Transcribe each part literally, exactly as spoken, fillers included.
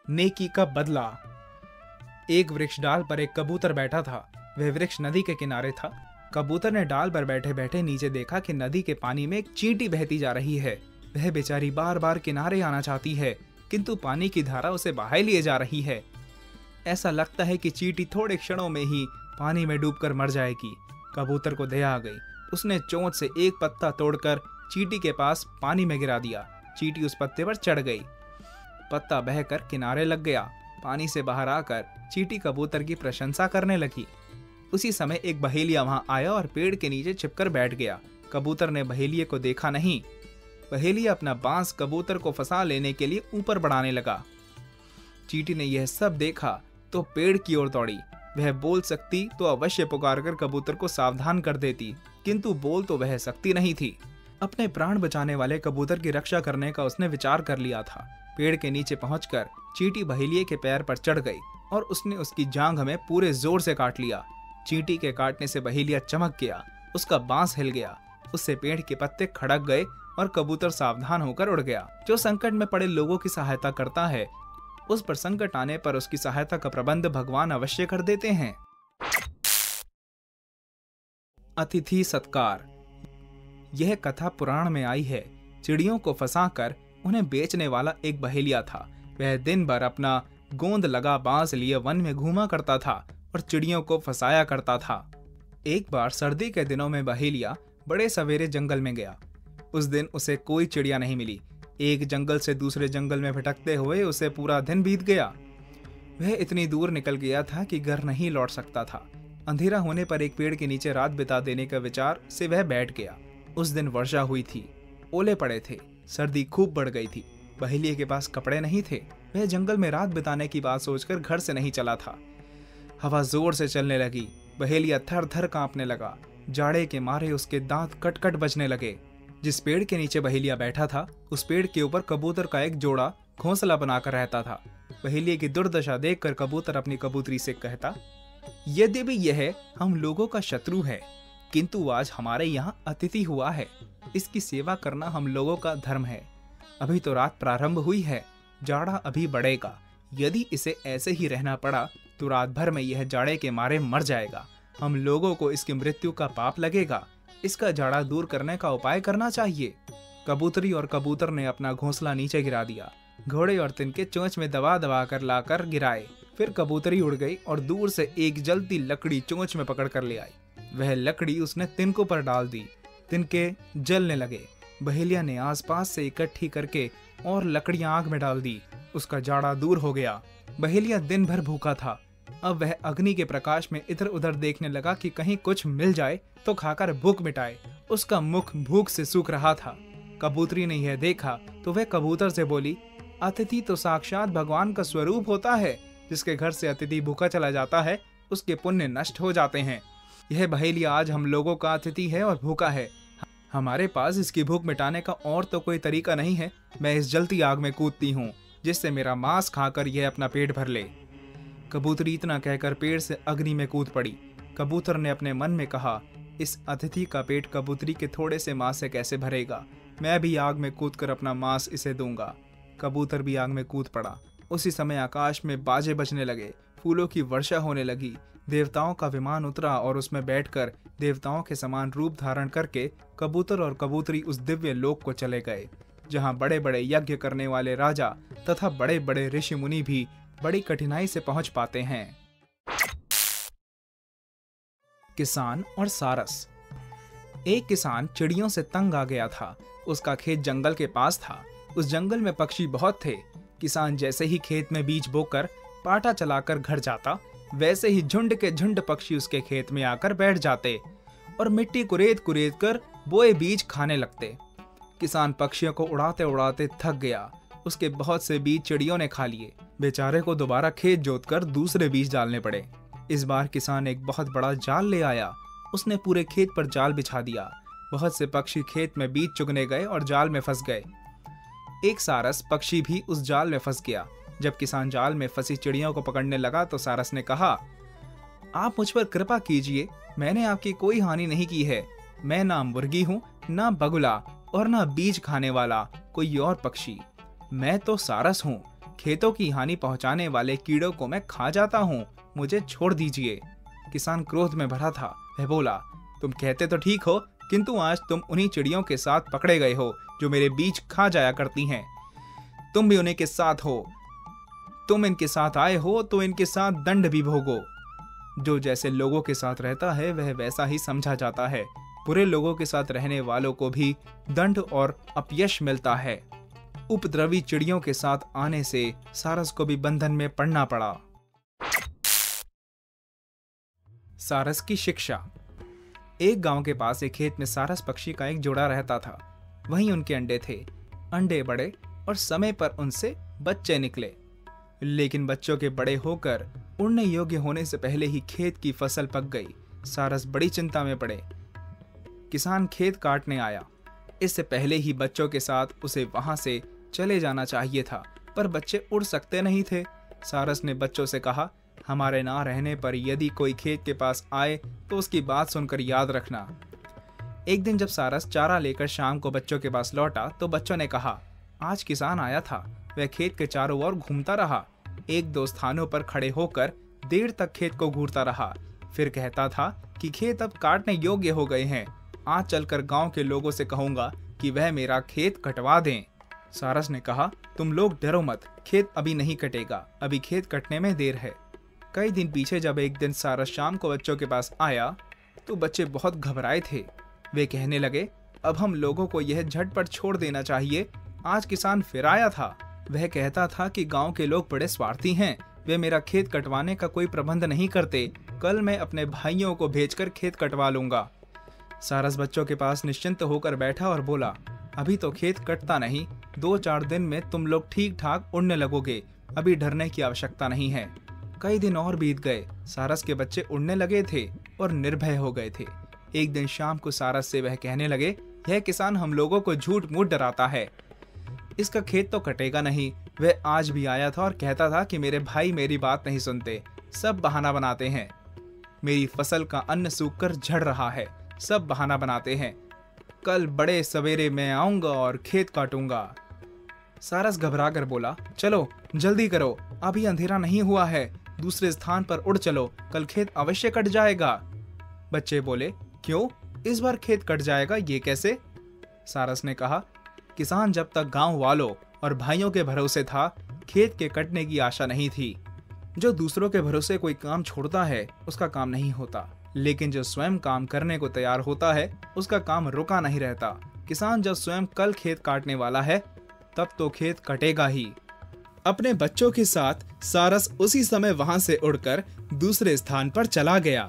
नेकी का बदला। एक वृक्ष डाल पर एक कबूतर बैठा था। वह वृक्ष नदी के किनारे था। कबूतर ने डाल पर बैठे बैठे नीचे देखा कि नदी के पानी में एक चींटी बहती जा रही है। वह बेचारी बार बार किनारे आना चाहती है, किंतु पानी की धारा उसे बहाए लिए जा रही है। ऐसा लगता है कि चींटी थोड़े क्षणों में ही पानी में डूबकर मर जाएगी। कबूतर को दया आ गई। उसने चोंच से एक पत्ता तोड़कर चींटी के पास पानी में गिरा दिया। चींटी उस पत्ते पर चढ़ गई। पत्ता बहकर किनारे लग गया। पानी से बाहर आकर चींटी कबूतर की प्रशंसा करने लगी। उसी समय एक बहेलिया वहां आया और पेड़ के नीचे छिपकर बैठ गया। कबूतर ने बहेलिये को देखा नहीं। बहेलिया अपना बांस कबूतर को फंसा लेने के लिए ऊपर बढ़ाने लगा। चींटी ने यह सब देखा तो पेड़ की ओर दौड़ी। वह बोल सकती तो अवश्य पुकारकर कबूतर को सावधान कर देती, किंतु बोल तो वह सकती नहीं थी। अपने प्राण बचाने वाले कबूतर की रक्षा करने का उसने विचार कर लिया था। पेड़ के नीचे पहुंचकर चींटी बहेलिये के पैर पर चढ़ गई और उसने उसकी जांघ में पूरे जोर से काट लिया। चींटी के काटने से बहेलिया चमक गया। उसका बांस हिल गया। उससे पेड़ के पत्ते खड़क गए और कबूतर सावधान होकर उड़ गया। जो संकट में पड़े लोगों की सहायता करता है, उस पर संकट आने पर उसकी सहायता का प्रबंध भगवान अवश्य कर देते हैं। अतिथि सत्कार। यह कथा पुराण में आई है। चिड़ियों को फंसाकर उन्हें बेचने वाला एक बहेलिया था। वह दिन भर अपना गोंद लगा बांस लिए वन में घूमा करता था और चिड़ियों को फंसाया करता था। एक बार सर्दी के दिनों में बहेलिया बड़े सवेरे जंगल में गया। उस दिन उसे कोई चिड़िया नहीं मिली। एक जंगल से दूसरे जंगल में भटकते हुए उसे पूरा दिन बीत गया। वह इतनी दूर निकल गया था कि घर नहीं लौट सकता था। अंधेरा होने पर एक पेड़ के नीचे रात बिता देने का विचार से वह बैठ गया। उस दिन वर्षा हुई थी। ओले पड़े थे। सर्दी खूब बढ़ गई थी। बहेलिये के पास कपड़े नहीं थे। वह जंगल में रात बिताने की बात सोचकर घर से नहीं चला था। हवा जोर से चलने लगी। बहेलिया थर थर कांपने लगा। जाड़े के मारे उसके दांत कट कट बजने लगे। जिस पेड़ के नीचे बहेलिया बैठा था, उस पेड़ के ऊपर कबूतर का एक जोड़ा घोंसला बनाकर रहता था। बहेलिये की दुर्दशा देखकर कबूतर अपनी कबूतरी से कहता, यद्यपि यह हम लोगों का शत्रु है, किंतु आज हमारे यहाँ अतिथि हुआ है। इसकी सेवा करना हम लोगों का धर्म है। अभी तो रात प्रारंभ हुई है। जाड़ा अभी बढ़ेगा। यदि इसे ऐसे ही रहना पड़ा तो रात भर में यह जाड़े के मारे मर जाएगा। हम लोगों को इसकी मृत्यु का पाप लगेगा। इसका जाड़ा दूर करने का उपाय करना चाहिए। कबूतरी और कबूतर ने अपना घोंसला नीचे गिरा दिया। घोड़े और तिनके चोंच में दबा दबा कर लाकर गिराए। फिर कबूतरी उड़ गई और दूर से एक जलती लकड़ी चोंच में पकड़ कर ले आई। वह लकड़ी उसने तिनकों पर डाल दी। तिनके जलने लगे। बहेलिया ने आसपास से इकट्ठी करके और लकड़ियां आग में डाल दी। उसका जाड़ा दूर हो गया। बहेलिया दिन भर भूखा था। अब वह अग्नि के प्रकाश में इधर उधर देखने लगा कि कहीं कुछ मिल जाए तो खाकर भूख मिटाए। उसका मुख भूख से सूख रहा था। कबूतरी ने यह देखा तो वह कबूतर से बोली, अतिथि तो साक्षात भगवान का स्वरूप होता है। जिसके घर से अतिथि भूखा चला जाता है, उसके पुण्य नष्ट हो जाते हैं। यह बहेलिया आज हम लोगों का अतिथि है और भूखा है। हमारे पास इसकी भूख मिटाने का और तो कोई तरीका नहीं है। मैं इस जलती आग में कूदती हूँ, जिससे मेरा मांस खाकर यह अपना पेट भर ले। कबूतरी इतना कहकर पेड़ से अग्नि में कूद पड़ी। कबूतर ने अपने मन में कहा, इस अतिथि का पेट कबूतरी के थोड़े से मांस से कैसे भरेगा। मैं भी आग में कूदकर अपना मांस इसे दूंगा। कबूतर भी आग में कूद पड़ा। उसी समय आकाश में बाजे बजने लगे। फूलों की वर्षा होने लगी। देवताओं का विमान उतरा और उसमें बैठकर देवताओं के समान रूप धारण करके कबूतर और कबूतरी उस दिव्य लोक को चले गए, जहां बड़े बड़े यज्ञ करने वाले राजा तथा बड़े बड़े ऋषि मुनि भी बड़ी कठिनाई से पहुंच पाते हैं। किसान और सारस। एक किसान चिड़ियों से तंग आ गया था। उसका खेत जंगल के पास था। उस जंगल में पक्षी बहुत थे। किसान जैसे ही खेत में बीज बोकर पाटा चलाकर घर जाता, वैसे ही झुंड के झुंड पक्षी उसके खेत में आकर बैठ जाते और मिट्टी कुरेद कुरेद कर बोए बीज खाने लगते। किसान पक्षियों को उड़ाते उड़ाते थक गया। उसके बहुत से बीज चिड़ियों ने खा लिए। बेचारे को दोबारा खेत जोतकर दूसरे बीज डालने पड़े। इस बार किसान एक बहुत बड़ा जाल ले आया। उसने पूरे खेत पर जाल बिछा दिया। बहुत से पक्षी खेत में बीज चुगने गए और जाल में फंस गए। एक सारस पक्षी भी उस जाल में फंस गया। जब किसान जाल में फंसी चिड़ियों को पकड़ने लगा तो सारस ने कहा, आप मुझ पर कृपा कीजिए, मैंने आपकी कोई हानि नहीं की है। मैं ना मुर्गी हूँ, ना बगुला और ना बीज खाने वाला कोई और पक्षी। मैं तो सारस हूँ। खेतों की हानि पहुंचाने वाले कीड़ों को मैं खा जाता हूँ, मुझे छोड़ दीजिए। किसान क्रोध में भरा था। वह बोला, तुम कहते तो ठीक हो, किंतु आज तुम उन्हीं चिड़ियों के साथ पकड़े गए हो जो मेरे बीज खा जाया करती हैं। तुम भी उन्हीं के साथ हो। तुम इनके साथ आए हो तो इनके साथ दंड भी भोगो। जो जैसे लोगों के साथ रहता है वह वैसा ही समझा जाता है। बुरे लोगों के साथ रहने वालों को भी दंड और अपयश मिलता है। उपद्रवी चिड़ियों के साथ आने से सारस को भी बंधन में पड़ना पड़ा। सारस की शिक्षा। एक गांव के पास एक खेत में सारस पक्षी का एक जोड़ा रहता था। वहीं उनके अंडे थे। अंडे बड़े और समय पर उनसे बच्चे निकले, लेकिन बच्चों के बड़े होकर उड़ने योग्य होने से पहले ही खेत की फसल पक गई। सारस बड़ी चिंता में पड़े। किसान खेत काटने आया। इससे पहले ही बच्चों के साथ उसे वहां से चले जाना चाहिए था, पर बच्चे उड़ सकते नहीं थे। सारस ने बच्चों से कहा, हमारे ना रहने पर यदि कोई खेत के पास आए तो उसकी बात सुनकर याद रखना। एक दिन जब सारस चारा लेकर शाम को बच्चों के पास लौटा तो बच्चों ने कहा, आज किसान आया था। वह खेत के चारों ओर घूमता रहा। एक दो स्थानों पर खड़े होकर देर तक खेत को घूरता रहा। फिर कहता था कि खेत अब काटने योग्य हो गए हैं। आज चलकर गांव के लोगों से कहूंगा कि वह मेरा खेत कटवा दें। सारस ने कहा, तुम लोग डरो मत, खेत अभी नहीं कटेगा, अभी खेत कटने में देर है। कई दिन पीछे जब एक दिन सारस शाम को बच्चों के पास आया तो बच्चे बहुत घबराए थे। वे कहने लगे, अब हम लोगों को यह झटपट छोड़ देना चाहिए। आज किसान फिर आया था। वह कहता था कि गांव के लोग बड़े स्वार्थी हैं, वे मेरा खेत कटवाने का कोई प्रबंध नहीं करते। कल मैं अपने भाइयों को भेजकर खेत कटवा लूंगा। सारस बच्चों के पास निश्चिंत होकर बैठा और बोला, अभी तो खेत कटता नहीं, दो चार दिन में तुम लोग ठीक ठाक उड़ने लगोगे, अभी डरने की आवश्यकता नहीं है। कई दिन और बीत गए। सारस के बच्चे उड़ने लगे थे और निर्भय हो गए थे। एक दिन शाम को सारस से वह कहने लगे, यह किसान हम लोगों को झूठ मूठ डराता है, इसका खेत तो कटेगा नहीं। वह आज भी आया था और कहता था कि मेरे भाई मेरी बात नहीं सुनते, सब बहाना बनाते हैं। मेरी फसल का अन्न सूखकर झड़ रहा है, सब बहाना बनाते हैं। कल बड़े सवेरे मैं आऊंगा और खेत काटूंगा। सारस घबरा कर बोला, चलो जल्दी करो, अभी अंधेरा नहीं हुआ है, दूसरे स्थान पर उड़ चलो, कल खेत अवश्य कट जाएगा। बच्चे बोले, क्यों, इस बार खेत कट जाएगा, ये कैसे? सारस ने कहा, किसान जब तक गांव वालों और भाइयों के भरोसे था, खेत के कटने की आशा नहीं थी। जो दूसरों के भरोसे कोई काम छोड़ता है उसका काम नहीं होता, लेकिन जो स्वयं काम करने को तैयार होता है उसका काम रुका नहीं रहता। किसान जब स्वयं कल खेत काटने वाला है तब तो खेत कटेगा ही। अपने बच्चों के साथ सारस उसी समय वहां से उड़कर दूसरे स्थान पर चला गया।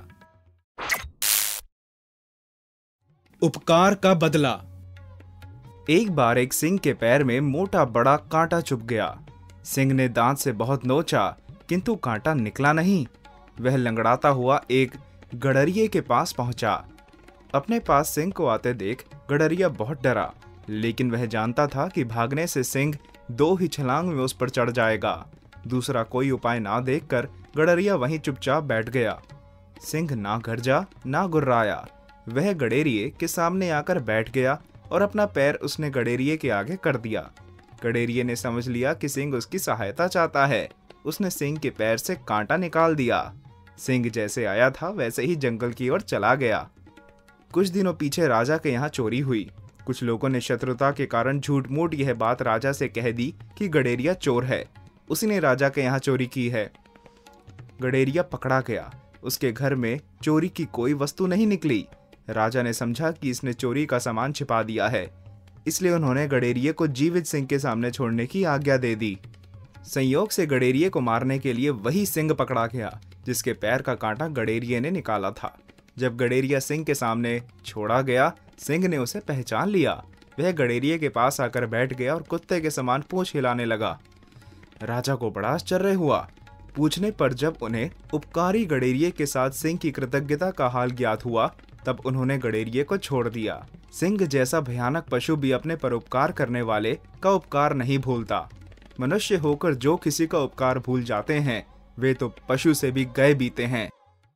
उपकार का बदला। एक बार एक सिंह के पैर में मोटा बड़ा कांटा चुभ गया। सिंह ने दांत से बहुत नोचा, किंतु कांटा निकला नहीं। वह लंगड़ाता हुआ एक गडरिये के पास पहुंचा। अपने पास सिंह को आते देख गडरिया बहुत डरा, लेकिन वह जानता था कि भागने से सिंह दो ही छलांग में उस पर चढ़ जाएगा। दूसरा कोई उपाय ना देखकर गडरिया वहीं चुपचाप बैठ गया। सिंह ना गरजा ना गुर्राया। वह गडेरिये के सामने आकर बैठ गया और अपना पैर उसने गडेरिये के आगे कर दिया। गडेरिये ने समझ लिया कि सिंह उसकी सहायता चाहता है। उसने सिंह के पैर से कांटा निकाल दिया। सिंह जैसे आया था वैसे ही जंगल की ओर चला गया। कुछ दिनों पीछे राजा के यहाँ चोरी हुई। कुछ लोगों ने शत्रुता के कारण झूठ मूठ यह बात राजा से कह दी कि गडेरिया चोर है, उसी ने राजा के यहाँ चोरी की है। गडेरिया पकड़ा गया। उसके घर में चोरी की कोई वस्तु नहीं निकली। राजा ने समझा कि इसने चोरी का सामान छिपा दिया है, इसलिए उन्होंने गडेरिये को जीवित सिंह के सामने छोड़ने की आज्ञा दे दी। संयोग से गडेरिये को मारने के लिए वही सिंह पकड़ा गया जिसके पैर का कांटा गडेरिये ने निकाला था। जब गडेरिया सिंह के सामने छोड़ा गया, सिंह ने उसे पहचान लिया। वह गडेरिये के पास आकर बैठ गया और कुत्ते के समान पूंछ हिलाने लगा। राजा को बड़ा आश्चर्य हुआ। पूछने पर जब उन्हें उपकारी गडेरिये के साथ सिंह की कृतज्ञता का हाल ज्ञात हुआ, तब उन्होंने गडेरिये को छोड़ दिया। सिंह जैसा भयानक पशु भी अपने परोपकार करने वाले का उपकार नहीं भूलता। मनुष्य होकर जो किसी का उपकार भूल जाते हैं, वे तो पशु से भी गए बीते हैं।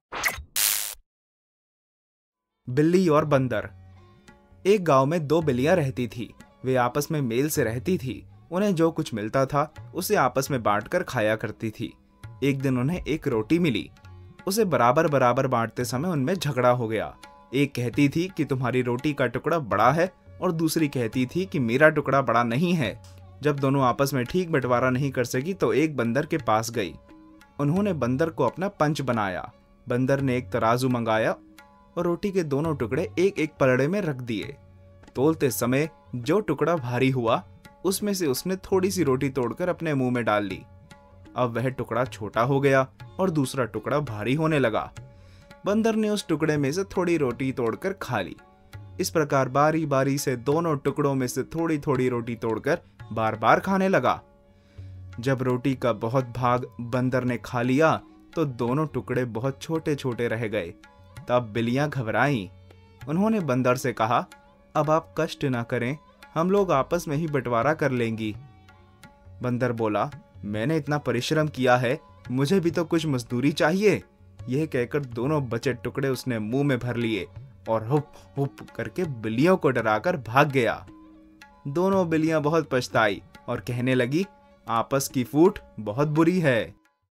बिल्ली और बंदर। एक गांव में दो बिल्लियां रहती थी। वे आपस में मेल से रहती थी। उन्हें जो कुछ मिलता था उसे आपस में बांटकर खाया करती थी। एक दिन उन्हें एक रोटी मिली। उसे बराबर बराबर बांटते समय उनमें झगड़ा हो गया। एक कहती थी कि तुम्हारी रोटी का टुकड़ा बड़ा है और दूसरी कहती थी कि मेरा टुकड़ा बड़ा नहीं है। जब दोनों आपस में ठीक बंटवारा नहीं कर सकी तो एक बंदर के पास गई। उन्होंने बंदर को अपना पंच बनाया। बंदर ने एक तराजू मंगाया और रोटी के दोनों टुकड़े एक एक पलड़े में रख दिए। तोलते समय जो टुकड़ा भारी हुआ उसमें से उसने थोड़ी सी रोटी तोड़कर अपने मुंह में डाल ली। अब वह टुकड़ा छोटा हो गया और दूसरा टुकड़ा भारी होने लगा। बंदर ने उस टुकड़े में से थोड़ी रोटी तोड़कर खा ली। इस प्रकार बारी बारी से दोनों टुकड़ों में से थोड़ी थोड़ी रोटी तोड़कर बार बार खाने लगा। जब रोटी का बहुत भाग बंदर ने खा लिया तो दोनों टुकड़े बहुत छोटे छोटे रह गए। तब बिल्लियां घबराईं। उन्होंने बंदर से कहा, अब आप कष्ट ना करें, हम लोग आपस में ही बंटवारा कर लेंगी। बंदर बोला, मैंने इतना परिश्रम किया है, मुझे भी तो कुछ मजदूरी चाहिए। यह कहकर दोनों बचे टुकड़े उसने मुंह में भर लिए और हुप हुप करके बिल्लियों को डराकर भाग गया। दोनों बिल्लियां बहुत पछताई और कहने लगी, आपस की फूट बहुत बुरी है।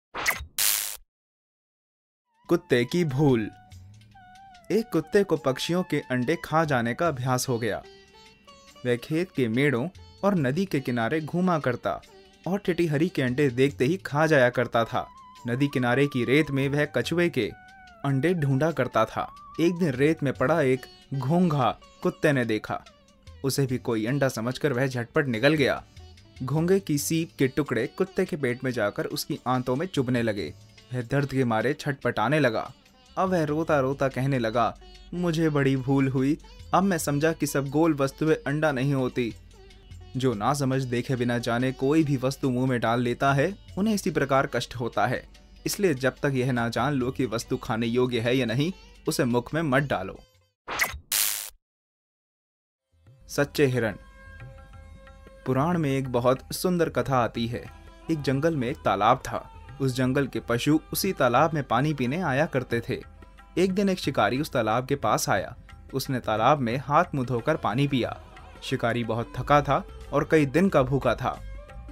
कुत्ते की भूल। एक कुत्ते को पक्षियों के अंडे खा जाने का अभ्यास हो गया। वह खेत के मेड़ों और नदी के किनारे घूमा करता और टिटीहरी के अंडे देखते ही खा जाया करता था। नदी किनारे की रेत में वह कछुए के अंडे ढूंढा करता था। एक दिन रेत में पड़ा एक घोंघा कुत्ते ने देखा। उसे भी कोई अंडा समझकर वह झटपट निकल गया। घोंघे की सीप के टुकड़े कुत्ते के पेट में जाकर उसकी आंतों में चुभने लगे। वह दर्द के मारे छटपटाने लगा। अब वह रोता रोता कहने लगा, मुझे बड़ी भूल हुई। अब मैं समझा कि सब गोल वस्तुएं अंडा नहीं होती। जो ना समझ देखे बिना जाने कोई भी वस्तु मुंह में डाल लेता है, उन्हें इसी प्रकार कष्ट होता है। इसलिए जब तक यह ना जान लो कि वस्तु खाने योग्य है या नहीं, उसे मुख में मत डालो। सच्चे हिरण। पुराण में एक बहुत सुंदर कथा आती है। एक जंगल में एक तालाब था। उस जंगल के पशु उसी तालाब में पानी पीने आया करते थे। एक दिन एक शिकारी उस तालाब के पास आया। उसने तालाब में हाथ मुंह धोकर पानी पिया। शिकारी बहुत थका था और कई दिन का भूखा था।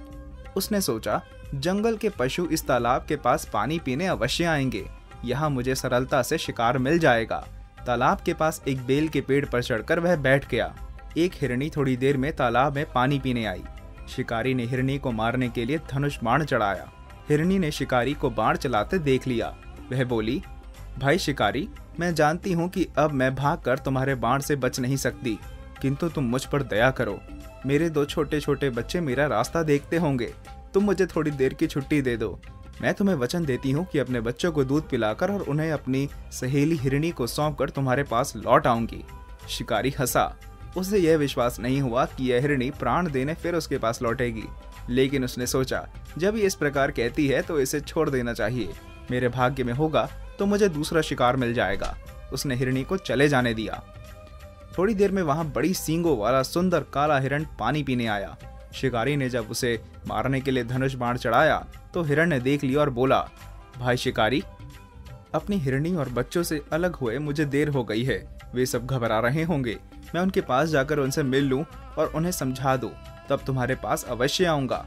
उसने सोचा, जंगल के पशु इस तालाब के पास पानी पीने अवश्य आएंगे। यहाँ मुझे सरलता से शिकार मिल जाएगा। तालाब के पास एक बेल के पेड़ पर चढ़कर वह बैठ गया। एक हिरनी थोड़ी देर में तालाब में पानी पीने आई। शिकारी ने हिरनी को मारने के लिए धनुष बाण चढ़ाया। हिरनी ने शिकारी को बाण चलाते देख लिया। वह बोली, भाई शिकारी, मैं जानती हूँ कि अब मैं भागकर तुम्हारे बाण से बच नहीं सकती, किंतु तुम मुझ पर दया करो। मेरे दो छोटे छोटे बच्चे मेरा रास्ता देखते होंगे। तुम मुझे थोड़ी देर की छुट्टी दे दो। मैं तुम्हें वचन देती हूँ कि अपने बच्चों को दूध पिलाकर और उन्हें अपनी सहेली हिरनी को सौंपकर तुम्हारे पास लौट आऊंगी। शिकारी हंसा। उसे यह विश्वास नहीं हुआ कि यह हिरनी प्राण देने फिर उसके पास लौटेगी, लेकिन उसने सोचा, जब ये इस प्रकार कहती है तो इसे छोड़ देना चाहिए। मेरे भाग्य में होगा तो मुझे दूसरा शिकार मिल जाएगा। उसने हिरनी को चले जाने दिया। थोड़ी देर में वहां बड़ी सींगों वाला सुंदर काला हिरण पानी पीने आया। शिकारी ने जब उसे मारने के लिए धनुष बाण चढ़ाया तो हिरण ने देख लिया और बोला, भाई शिकारी, अपनी हिरनी और बच्चों से अलग हुए मुझे देर हो गई है। वे सब घबरा रहे होंगे। मैं उनके पास जाकर उनसे मिल लूं और उन्हें समझा दूं, तब तुम्हारे पास अवश्य आऊंगा।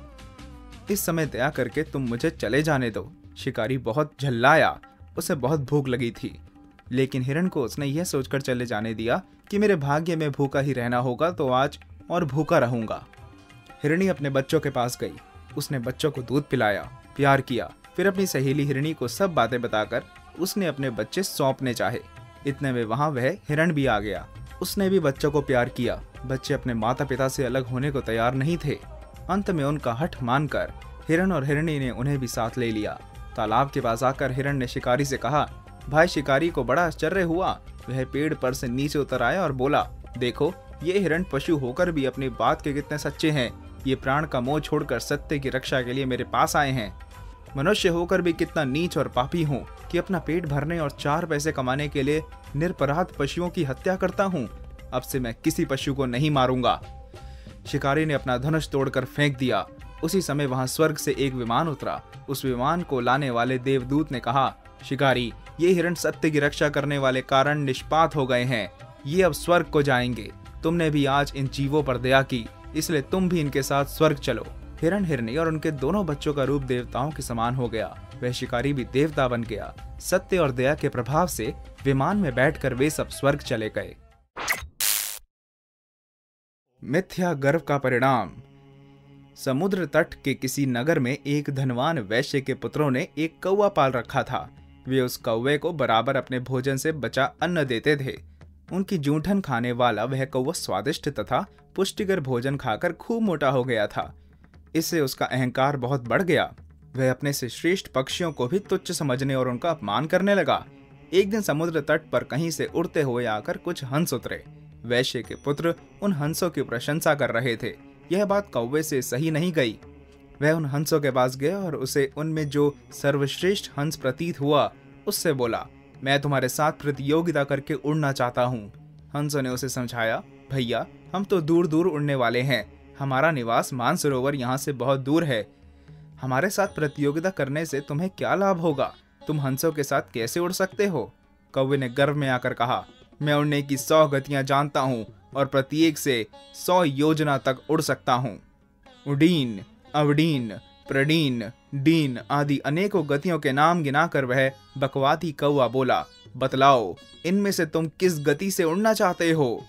इस समय दया करके तुम मुझे चले जाने दो। शिकारी बहुत झल्लाया। उसे बहुत भूख लगी थी, लेकिन हिरण को उसने यह सोचकर चले जाने दिया कि मेरे भाग्य में भूखा ही रहना होगा तो आज और भूखा रहूंगा। हिरनी अपने बच्चों के पास गई। उसने बच्चों को दूध पिलाया, प्यार किया। फिर अपनी सहेली हिरनी को सब बातें बताकर उसने अपने बच्चे सौंपने चाहे। इतने में वहां वह हिरण भी आ गया। उसने भी बच्चों को प्यार किया। बच्चे अपने माता पिता से अलग होने को तैयार नहीं थे। अंत में उनका हठ मानकर हिरण और हिरनी ने उन्हें भी साथ ले लिया। तालाब के पास आकर हिरण ने शिकारी से कहा, भाई शिकारी को बड़ा आश्चर्य हुआ। वह पेड़ पर से नीचे उतर आया और बोला, देखो, ये हिरण पशु होकर भी अपनी बात के कितने सच्चे हैं। ये प्राण का मोह छोड़कर सत्य की रक्षा के लिए मेरे पास आए हैं। मनुष्य होकर भी कितना नीच और पापी हूँ कि अपना पेट भरने और चार पैसे कमाने के लिए निरपराध पशुओं की हत्या करता हूँ। अब से मैं किसी पशु को नहीं मारूंगा। शिकारी ने अपना धनुष तोड़कर फेंक दिया। उसी समय वहां स्वर्ग से एक विमान उतरा। उस विमान को लाने वाले देवदूत ने कहा, शिकारी, ये हिरण सत्य की रक्षा करने वाले कारण निष्पात हो गए हैं। ये अब स्वर्ग को जाएंगे। तुमने भी आज इन जीवों पर दया की, इसलिए तुम भी इनके साथ स्वर्ग चलो। हिरण हिरनी और उनके दोनों बच्चों का रूप देवताओं के समान हो गया। वह शिकारी भी देवता बन गया। सत्य और दया के प्रभाव से विमान में बैठकर वे सब स्वर्ग चले गए। मिथ्या गर्व का परिणाम। समुद्र तट के किसी नगर में एक धनवान वैश्य के पुत्रों ने एक कौवा पाल रखा था। वे उस कौवे को बराबर अपने भोजन से बचा अन्न देते थे। उनकी जूठन खाने वाला वह कौवा स्वादिष्ट तथा पुष्टिकर भोजन खाकर खूब मोटा हो गया था। इससे उसका अहंकार बहुत बढ़ गया। वह अपने से श्रेष्ठ पक्षियों को भी तुच्छ समझने और उनका अपमान करने लगा। एक दिन समुद्र तट पर कहीं से उड़ते हुए आकर कुछ हंस उतरे। वैश्य के पुत्र उन हंसों की प्रशंसा कर रहे थे। यह बात कौवे से सही नहीं गई। वह उन हंसों के पास गया और उसे उनमें जो सर्वश्रेष्ठ हंस प्रतीत हुआ उससे बोला, मैं तुम्हारे साथ प्रतियोगिता करके उड़ना चाहता हूँ। हंसों ने उसे समझाया, भैया हम तो दूर दूर उड़ने वाले हैं। हमारा निवास मानसरोवर यहाँ से बहुत दूर है। हमारे साथ प्रतियोगिता करने से तुम्हें क्या लाभ होगा? तुम हंसों के साथ कैसे उड़ सकते हो? कौवे ने गर्व में आकर कहा, मैं उड़ने की सौ गतियां जानता हूँ और प्रत्येक से सौ योजना तक उड़ सकता हूँ। उडीन, अवडीन, प्रडीन, डीन आदि अनेकों गतियों के नाम गिनाकर वह बकवादी कौवा बोला, बतलाओ इनमें से तुम किस गति से उड़ना चाहते हो?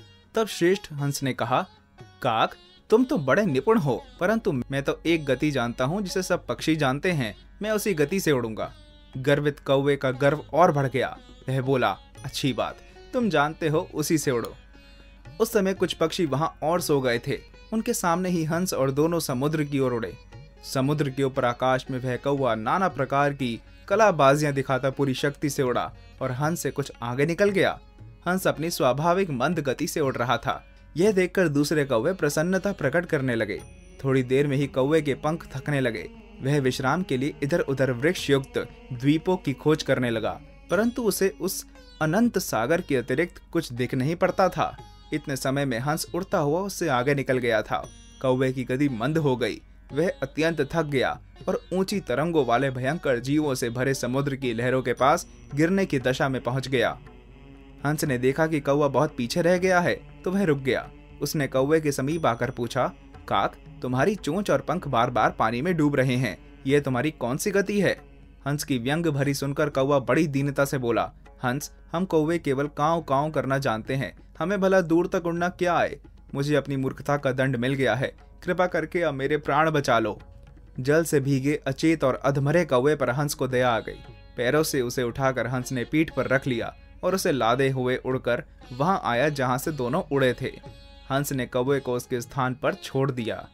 तब श्रेष्ठ हंस ने कहा, काक तुम तो बड़े निपुण हो, परंतु मैं तो एक गति जानता हूँ जिसे सब पक्षी जानते हैं। मैं उसी गति से उड़ूंगा। गर्वित कौवे का गर्व और बढ़ गया। वह बोला, अच्छी बात, तुम जानते हो उसी से उड़ो। उस समय कुछ पक्षी वहां और सो गए थे। उनके सामने ही हंस और दोनों समुद्र की ओर उड़े। समुद्र के ऊपर आकाश में वह कौवा नाना प्रकार की कलाबाजियां दिखाता पूरी शक्ति से उड़ा और हंस से कुछ आगे निकल गया। हंस अपनी स्वाभाविक मंद गति से उड़ रहा था। यह देखकर दूसरे कौवे प्रसन्नता प्रकट करने लगे। थोड़ी देर में ही कौवे के पंख थकने लगे। वह विश्राम के लिए इधर उधर वृक्ष युक्त द्वीपों की खोज करने लगा, परंतु उसे उस अनंत सागर के अतिरिक्त कुछ दिख नहीं पड़ता था। इतने समय में हंस उड़ता हुआ उससे आगे निकल गया था। कौवे की गति मंद हो गई। वह अत्यंत थक गया और ऊंची तरंगों वाले भयंकर जीवों से भरे समुद्र की लहरों के पास गिरने की दशा में पहुंच गया। हंस ने देखा कि कौवा बहुत पीछे रह गया है तो वह रुक गया। उसने कौवे के समीप आकर पूछा, काक तुम्हारी चोंच और पंख बार बार पानी में डूब रहे हैं, यह तुम्हारी कौन सी गति है? हंस की व्यंग भरी सुनकर कौवा बड़ी दीनता से बोला, हंस हम कौवे केवल कांव कांव करना जानते हैं, हमें भला दूर तक उड़ना क्या आए? मुझे अपनी मूर्खता का दंड मिल गया है, कृपा करके अब मेरे प्राण बचा लो। जल से भीगे अचेत और अधमरे कौवे पर हंस को दया आ गई। पैरों से उसे उठाकर हंस ने पीठ पर रख लिया और उसे लादे हुए उड़कर वहां आया जहां से दोनों उड़े थे। हंस ने कौवे को उसके स्थान पर छोड़ दिया।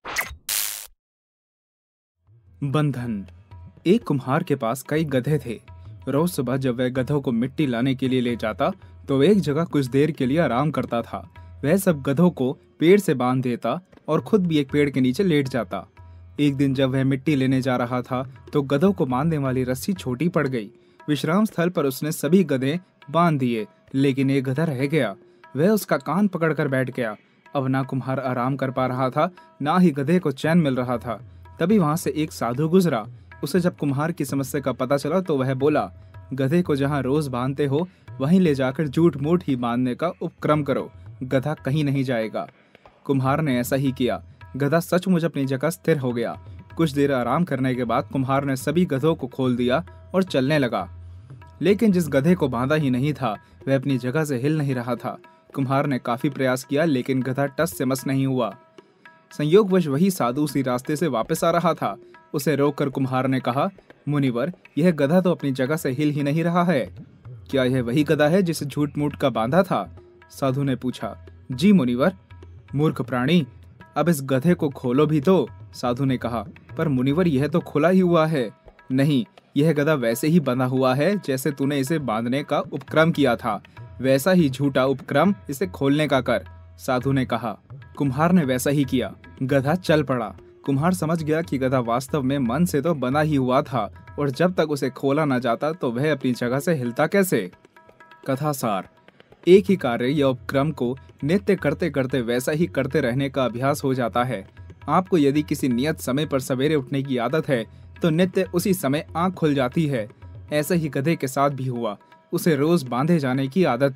बंधन। एक कुम्हार के पास कई गधे थे। रोज सुबह जब वह गधों को मिट्टी लाने के लिए ले जाता तो वह एक जगह कुछ देर के लिए आराम करता था। वह सब गधों को पेड़ से बांध देता और खुद भी एक पेड़ के नीचे लेट जाता। एक दिन जब वह मिट्टी लेने जा रहा था तो गधों को बांधने वाली रस्सी छोटी पड़ गई। विश्राम स्थल पर उसने सभी गधे बांध दिए, लेकिन एक गधा रह गया। वह उसका कान पकड़कर बैठ गया। अब ना कुम्हार आराम कर पा रहा था, ना ही गधे को चैन मिल रहा था। तभी वहां से एक साधु गुजरा। उसे जब कुम्हार की समस्या का पता चला तो वह बोला, गधे को जहाँ रोज बांधते हो वहीं ले जाकर झूठ मूठ ही बांधने का उपक्रम करो, गधा कहीं नहीं जाएगा। कुम्हार ने ऐसा ही किया। गधा सचमुच अपनी जगह स्थिर हो गया। कुछ देर आराम करने के बाद कुम्हार ने सभी गधों को खोल दिया और चलने लगा, लेकिन जिस गधे को बांधा ही नहीं था वह अपनी जगह से हिल नहीं रहा था। कुम्हार ने काफी प्रयास किया, लेकिन गधा टस से मस नहीं हुआ। संयोगवश वही साधु उसी रास्ते से वापस आ रहा था। उसे रोककर कुम्हार ने कहा, मुनिवर, यह गधा तो अपनी जगह से हिल ही नहीं रहा है। क्या यह वही गधा है जिसे झूठ मूठ का बांधा था? साधु ने पूछा। जी मुनिवर। मूर्ख प्राणी, अब इस गधे को खोलो भी तो, साधु ने कहा। पर मुनिवर, यह तो खुला ही हुआ है। नहीं, यह गधा वैसे ही बंधा हुआ है जैसे तूने इसे बांधने का उपक्रम किया था। वैसा ही झूठा उपक्रम इसे खोलने का कर, साधु ने कहा। कुम्हार ने वैसा ही किया। गधा चल पड़ा। कुम्हार समझ गया कि गधा वास्तव में मन से तो बंधा ही हुआ था और जब तक उसे खोला न जाता तो वह अपनी जगह से हिलता कैसे। कथा सार। एक ही कार्य या उपक्रम को नित्य करते करते वैसा ही करते रहने का अभ्यास हो जाता है। आपको यदि किसी नियत समय पर सवेरे उठने की आदत है तो नित्य उसी समय आंख खुल जाती है। ऐसे ही गधे के साथ भी हुआ। उसे रोज बांधे जाने की आदत थी।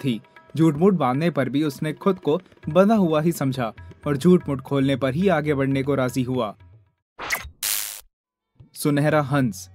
झूठ मूठ बांधने पर भी उसने खुद को बंधा हुआ ही समझा और झूठ मूठ खोलने पर ही आगे बढ़ने को राजी हुआ। सुनहरा हंस।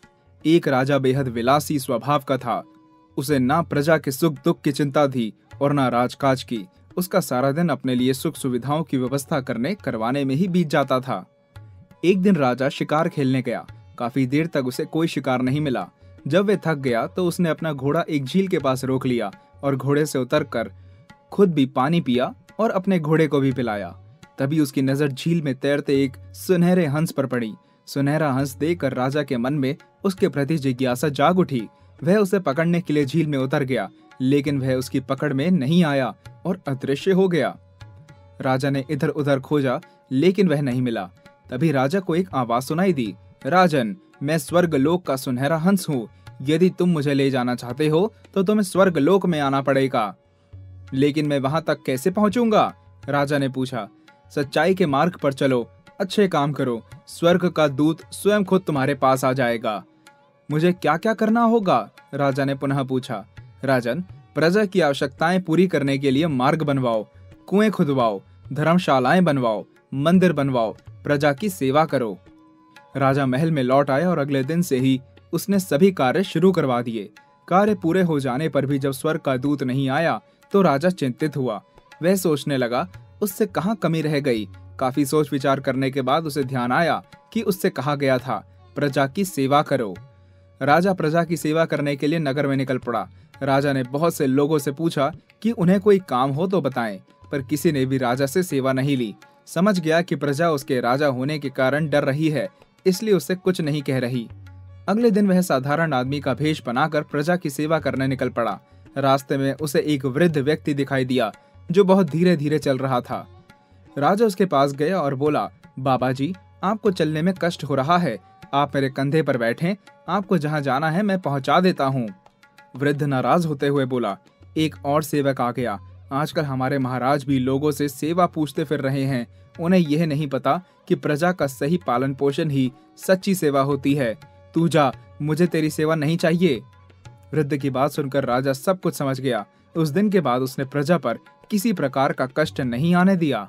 एक राजा बेहद विलासी स्वभाव का था। उसे ना प्रजा के सुख दुख की चिंता थी और ना राजकाज की। उसका सारा दिन अपने लिए सुख सुविधाओं की व्यवस्था करने करवाने में ही बीत जाता था। एक दिन राजा शिकार खेलने गया। काफी देर तक उसे कोई शिकार नहीं मिला। जब वे थक गया तो उसने अपना घोड़ा एक झील के पास रोक लिया और घोड़े से उतरकर खुद भी पानी पिया और अपने घोड़े को भी पिलाया। तभी उसकी नजर झील में तैरते एक सुनहरे हंस पर पड़ी। सुनहरा हंस देखकर राजा के मन में उसके प्रति जिज्ञासा जाग उठी। वह उसे पकड़ने के लिए झील में उतर गया, लेकिन वह उसकी पकड़ में नहीं आया और अदृश्य हो गया। राजा ने इधर उधर खोजा, लेकिन वह नहीं मिला। तभी राजा को एक आवाज सुनाई दी, राजन, मैं स्वर्ग लोक का सुनहरा हंस हूँ। यदि तुम मुझे ले जाना चाहते हो तो तुम्हें स्वर्ग लोक में आना पड़ेगा। लेकिन मैं वहां तक कैसे पहुंचूंगा? राजा ने पूछा। सच्चाई के मार्ग पर चलो, अच्छे काम करो, स्वर्ग का दूत स्वयं खुद तुम्हारे पास आ जाएगा। मुझे क्या क्या करना होगा? राजा ने पुनः पूछा। राजन, प्रजा की आवश्यकताएं पूरी करने के लिए मार्ग बनवाओ, कुएं खुदवाओ, धर्मशालाएं बनवाओ, मंदिर बनवाओ, प्रजा की सेवा करो। राजा महल में लौट आया और अगले दिन से ही उसने सभी कार्य शुरू करवा दिए। कार्य पूरे हो जाने पर भी जब स्वर्ग का दूत नहीं आया तो राजा चिंतित हुआ। वह सोचने लगा, उससे कहाँ कमी रह गई। काफी सोच विचार करने के बाद उसे ध्यान आया कि उससे कहा गया था, प्रजा की सेवा करो। राजा प्रजा की सेवा करने के लिए नगर में निकल पड़ा। राजा ने बहुत से लोगों से पूछा कि उन्हें कोई काम हो तो बताएं, पर किसी ने भी राजा से सेवा नहीं ली। समझ गया कि प्रजा उसके राजा होने के कारण डर रही है, इसलिए उससे कुछ नहीं कह रही। अगले दिन वह साधारण आदमी का भेष बनाकर प्रजा की सेवा करने निकल पड़ा। रास्ते में उसे एक वृद्ध व्यक्ति दिखाई दिया जो बहुत धीरे धीरे चल रहा था। राजा उसके पास गया और बोला, बाबा जी, आपको चलने में कष्ट हो रहा है, आप मेरे कंधे पर बैठें, आपको जहां जाना है मैं पहुंचा देता हूं। वृद्ध नाराज होते हुए बोला, एक और सेवक आ गया। आजकल हमारे महाराज भी लोगों से सेवा पूछते फिर रहे हैं। उन्हें यह नहीं पता कि प्रजा का सही पालन पोषण ही सच्ची सेवा होती है। तू जा, मुझे तेरी सेवा नहीं चाहिए। वृद्ध की बात सुनकर राजा सब कुछ समझ गया। उस दिन के बाद उसने प्रजा पर किसी प्रकार का कष्ट नहीं आने दिया।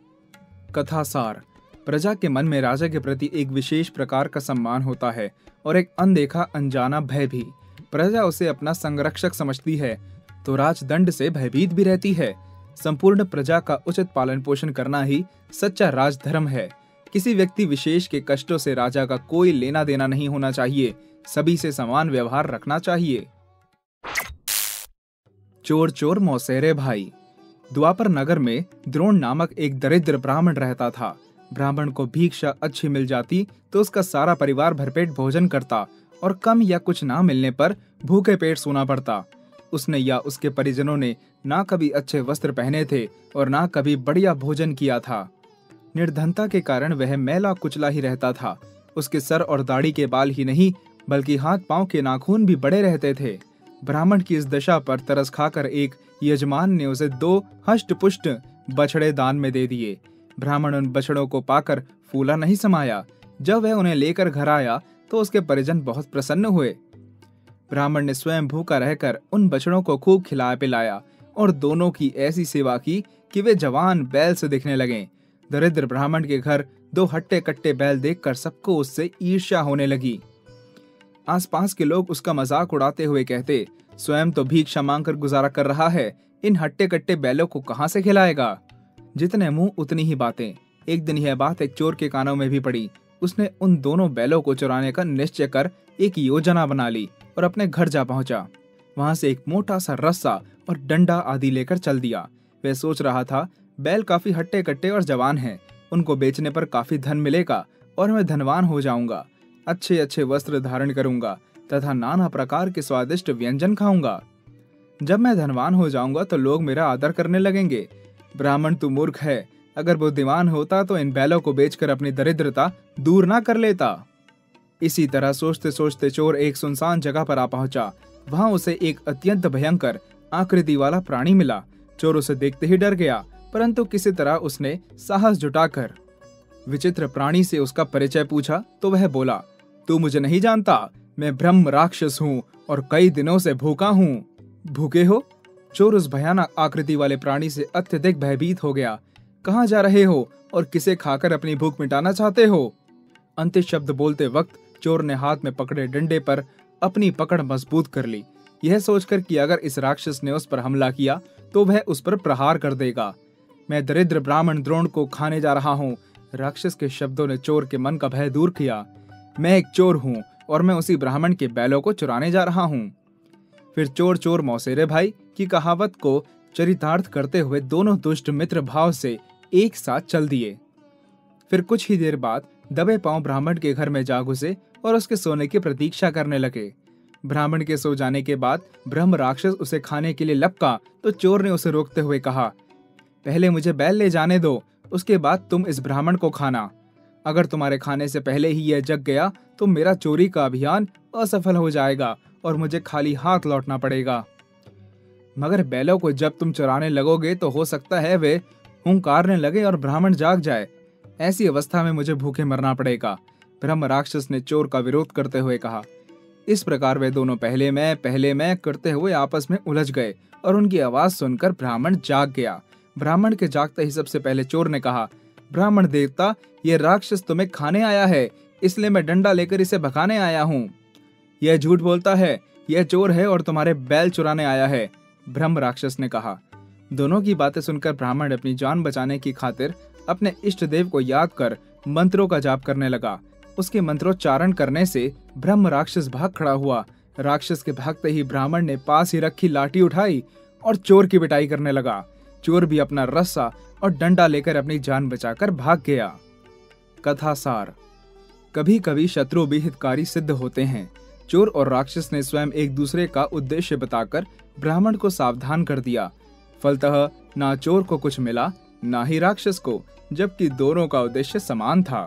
कथा सार। प्रजा के मन में राजा के प्रति एक विशेष प्रकार का सम्मान होता है और एक अनदेखा अनजाना भय भी। प्रजा उसे अपना संरक्षक समझती है तो राजदंड से भयभीत भी रहती है। संपूर्ण प्रजा का उचित पालन पोषण करना ही सच्चा राजधर्म है। किसी व्यक्ति विशेष के कष्टों से राजा का कोई लेना देना नहीं होना चाहिए। सभी से समान व्यवहार रखना चाहिए। चोर चोर मौसेरे भाई। द्वापर नगर में द्रोण नामक एक दरिद्र ब्राह्मण रहता था। ब्राह्मण को भिक्षा अच्छी मिल जाती तो उसका सारा परिवार भरपेट भोजन करता और कम या कुछ ना मिलने पर भूखे पेट सोना पड़ता। उसने या उसके परिजनों ने ना कभी अच्छे वस्त्र पहने थे और ना कभी बढ़िया भोजन किया था। निर्धनता के कारण वह मैला कुचला ही रहता था। उसके सर और दाढ़ी के बाल ही नहीं बल्कि हाथ पांव के नाखून भी बड़े रहते थे। ब्राह्मण की इस दशा पर तरस खाकर एक यजमान ने उसे दो हष्ट पुष्ट बछड़े दान में दे दिए। ब्राह्मण उन बछड़ों को पाकर फूला नहीं समाया। जब वह उन्हें लेकर घर आया तो उसके परिजन बहुत प्रसन्न हुए। ब्राह्मण ने स्वयं भूखा रहकर उन बछड़ों को खूब खिलाया पिलाया और दोनों की ऐसी सेवा की कि वे जवान बैल से दिखने लगे। दरिद्र ब्राह्मण के घर दो हट्टे कट्टे बैल देखकर सबको उससे ईर्ष्या होने लगी। आसपास के लोग उसका मजाक उड़ाते हुए कहते, स्वयं तो भिक्षा मांगकर गुजारा कर रहा है, इन हट्टे कट्टे बैलों को कहां से खिलाएगा। जितने मुंह उतनी ही बातें। एक दिन यह बात एक चोर के कानों में भी पड़ी। उसने उन दोनों बैलों को चुराने का निश्चय कर एक योजना बना ली और अपने घर जा पहुंचा। वहां से एक मोटा सा रस्सा और डंडा आदि लेकर चल दिया। वह सोच रहा था, बैल काफी हट्टे कट्टे और जवान हैं, उनको बेचने पर काफी धन मिलेगा और मैं धनवान हो जाऊंगा। अच्छे अच्छे वस्त्र धारण करूंगा तथा नाना प्रकार के स्वादिष्ट व्यंजन खाऊंगा। जब मैं धनवान हो जाऊंगा तो लोग मेरा आदर करने लगेंगे। ब्राह्मण तू मूर्ख है, अगर बुद्धिमान होता तो इन बैलों को बेचकर अपनी दरिद्रता दूर ना कर लेता। इसी तरह सोचते सोचते चोर एक सुनसान जगह पर आ पहुंचा। वहां उसे एक अत्यंत भयंकर आकृति वाला प्राणी मिला। चोर उसे देखते ही डर गया, परंतु किसी तरह उसने साहस जुटाकर विचित्र प्राणी से उसका परिचय पूछा तो वह बोला, तू मुझे नहीं जानता, मैं ब्रह्म राक्षस हूँ और कई दिनों से भूखा हूँ। भूखे हो? चोर उस भयानक आकृति वाले प्राणी से अत्यधिक भयभीत हो गया। कहाँ जा रहे हो और किसे खाकर अपनी भूख मिटाना चाहते हो? अंतिम शब्द बोलते वक्त चोर ने हाथ में पकड़े डंडे पर अपनी पकड़ मजबूत कर ली, यह सोचकर कि अगर इस राक्षस ने उस पर हमला किया तो वह उस पर प्रहार कर देगा। मैं दरिद्र ब्राह्मण द्रोण को खाने जा रहा हूँ। राक्षस के शब्दों ने चोर के मन का भय दूर किया। मैं एक चोर हूँ और मैं उसी ब्राह्मण के बैलों को चुराने जा रहा हूँ। फिर चोर चोर मौसेरे भाई की कहावत को चरितार्थ करते हुए दोनों दुष्ट मित्र भाव से एक साथ चल दिए। फिर कुछ ही देर बाद दबे पांव ब्राह्मण के घर में जा घुसे और उसके सोने की प्रतीक्षा करने लगे। ब्राह्मण के सो जाने के बाद ब्रह्म राक्षस उसे खाने के लिए लपका तो चोर ने उसे रोकते हुए कहा, पहले मुझे बैल ले जाने दो, उसके बाद तुम इस ब्राह्मण को खाना। अगर तुम्हारे खाने से पहले ही यह जग गया तो मेरा चोरी का अभियान असफल हो जाएगा और मुझे खाली हाथ लौटना पड़ेगा। मगर बैलों को जब तुम चुराने लगोगे तो हो सकता है वे हुंकारने लगे और ब्राह्मण जाग जाए। ऐसी अवस्था में मुझे भूखे मरना पड़ेगा। ब्रह्म राक्षस ने चोर का विरोध करते हुए कहा। इस प्रकार वे दोनों पहले मैं पहले मैं करते हुए आपस में उलझ गए और उनकी आवाज सुनकर ब्राह्मण जाग गया। ब्राह्मण के जागते ही सबसे पहले चोर ने कहा, ब्राह्मण देवता, ये राक्षस तुम्हें खाने आया है, इसलिए मैं डंडा लेकर इसे भगाने आया हूँ। यह झूठ बोलता है, यह चोर है और तुम्हारे बैल चुराने आया है, ब्रह्म राक्षस ने कहा। दोनों की बातें सुनकर ब्राह्मण अपनी जान बचाने की खातिर अपने इष्ट देव को याद कर मंत्रों का जाप करने लगा। उसके मंत्रोच्चारण करने से ब्रह्म राक्षस भाग खड़ा हुआ। राक्षस के भागते ही ब्राह्मण ने पास ही रखी लाठी उठाई और चोर की पिटाई करने लगा। चोर भी अपना रस्सा और डंडा लेकर अपनी जान बचाकर भाग गया। कथा सार। कभी कभी शत्रु भी हितकारी सिद्ध होते हैं। चोर और राक्षस ने स्वयं एक दूसरे का उद्देश्य बताकर ब्राह्मण को सावधान कर दिया। फलतः ना चोर को कुछ मिला ना ही राक्षस को, जबकि दोनों का उद्देश्य समान था।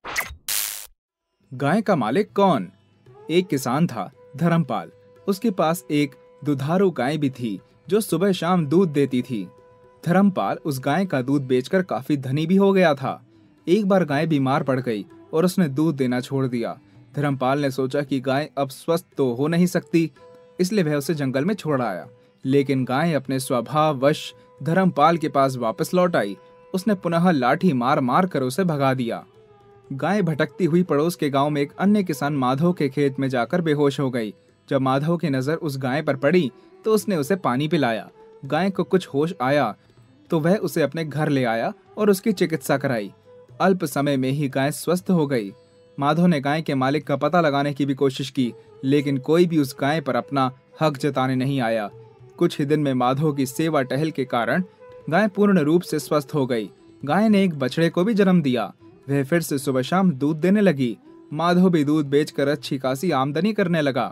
गाय का मालिक कौन? एक किसान था, धर्मपाल। उसके पास एक दुधारू गाय भी थी जो सुबह शाम दूध देती थी। धर्मपाल उस गाय का दूध बेचकर काफी धनी भी हो गया था। एक बार गाय बीमार पड़ गई और उसने दूध देना छोड़ दिया। धर्मपाल ने सोचा कि गाय अब स्वस्थ तो हो नहीं सकती, इसलिए वह उसे जंगल में छोड़ आया। लेकिन गाय अपने स्वभाव वश धर्मपाल के पास वापस लौट आई। उसने पुनः लाठी मार मार कर उसे भगा दिया। गाय भटकती हुई पड़ोस के गांव में एक अन्य किसान माधव के खेत में जाकर बेहोश हो गई। जब माधव की नजर उस गाय पर पड़ी तो उसने उसे पानी पिलाया। गाय को कुछ होश आया तो वह उसे अपने घर ले आया और उसकी चिकित्सा कराई। अल्प समय में ही गाय स्वस्थ हो गई। माधव ने गाय के मालिक का पता लगाने की भी कोशिश की, लेकिन कोई भी उस गाय पर अपना हक जताने नहीं आया। कुछ ही दिन में माधव की सेवा टहल के कारण गाय पूर्ण रूप से स्वस्थ हो गई। गाय ने एक बछड़े को भी जन्म दिया। वह फिर से सुबह शाम दूध देने लगी। माधव भी दूध बेचकर अच्छी खासी आमदनी करने लगा।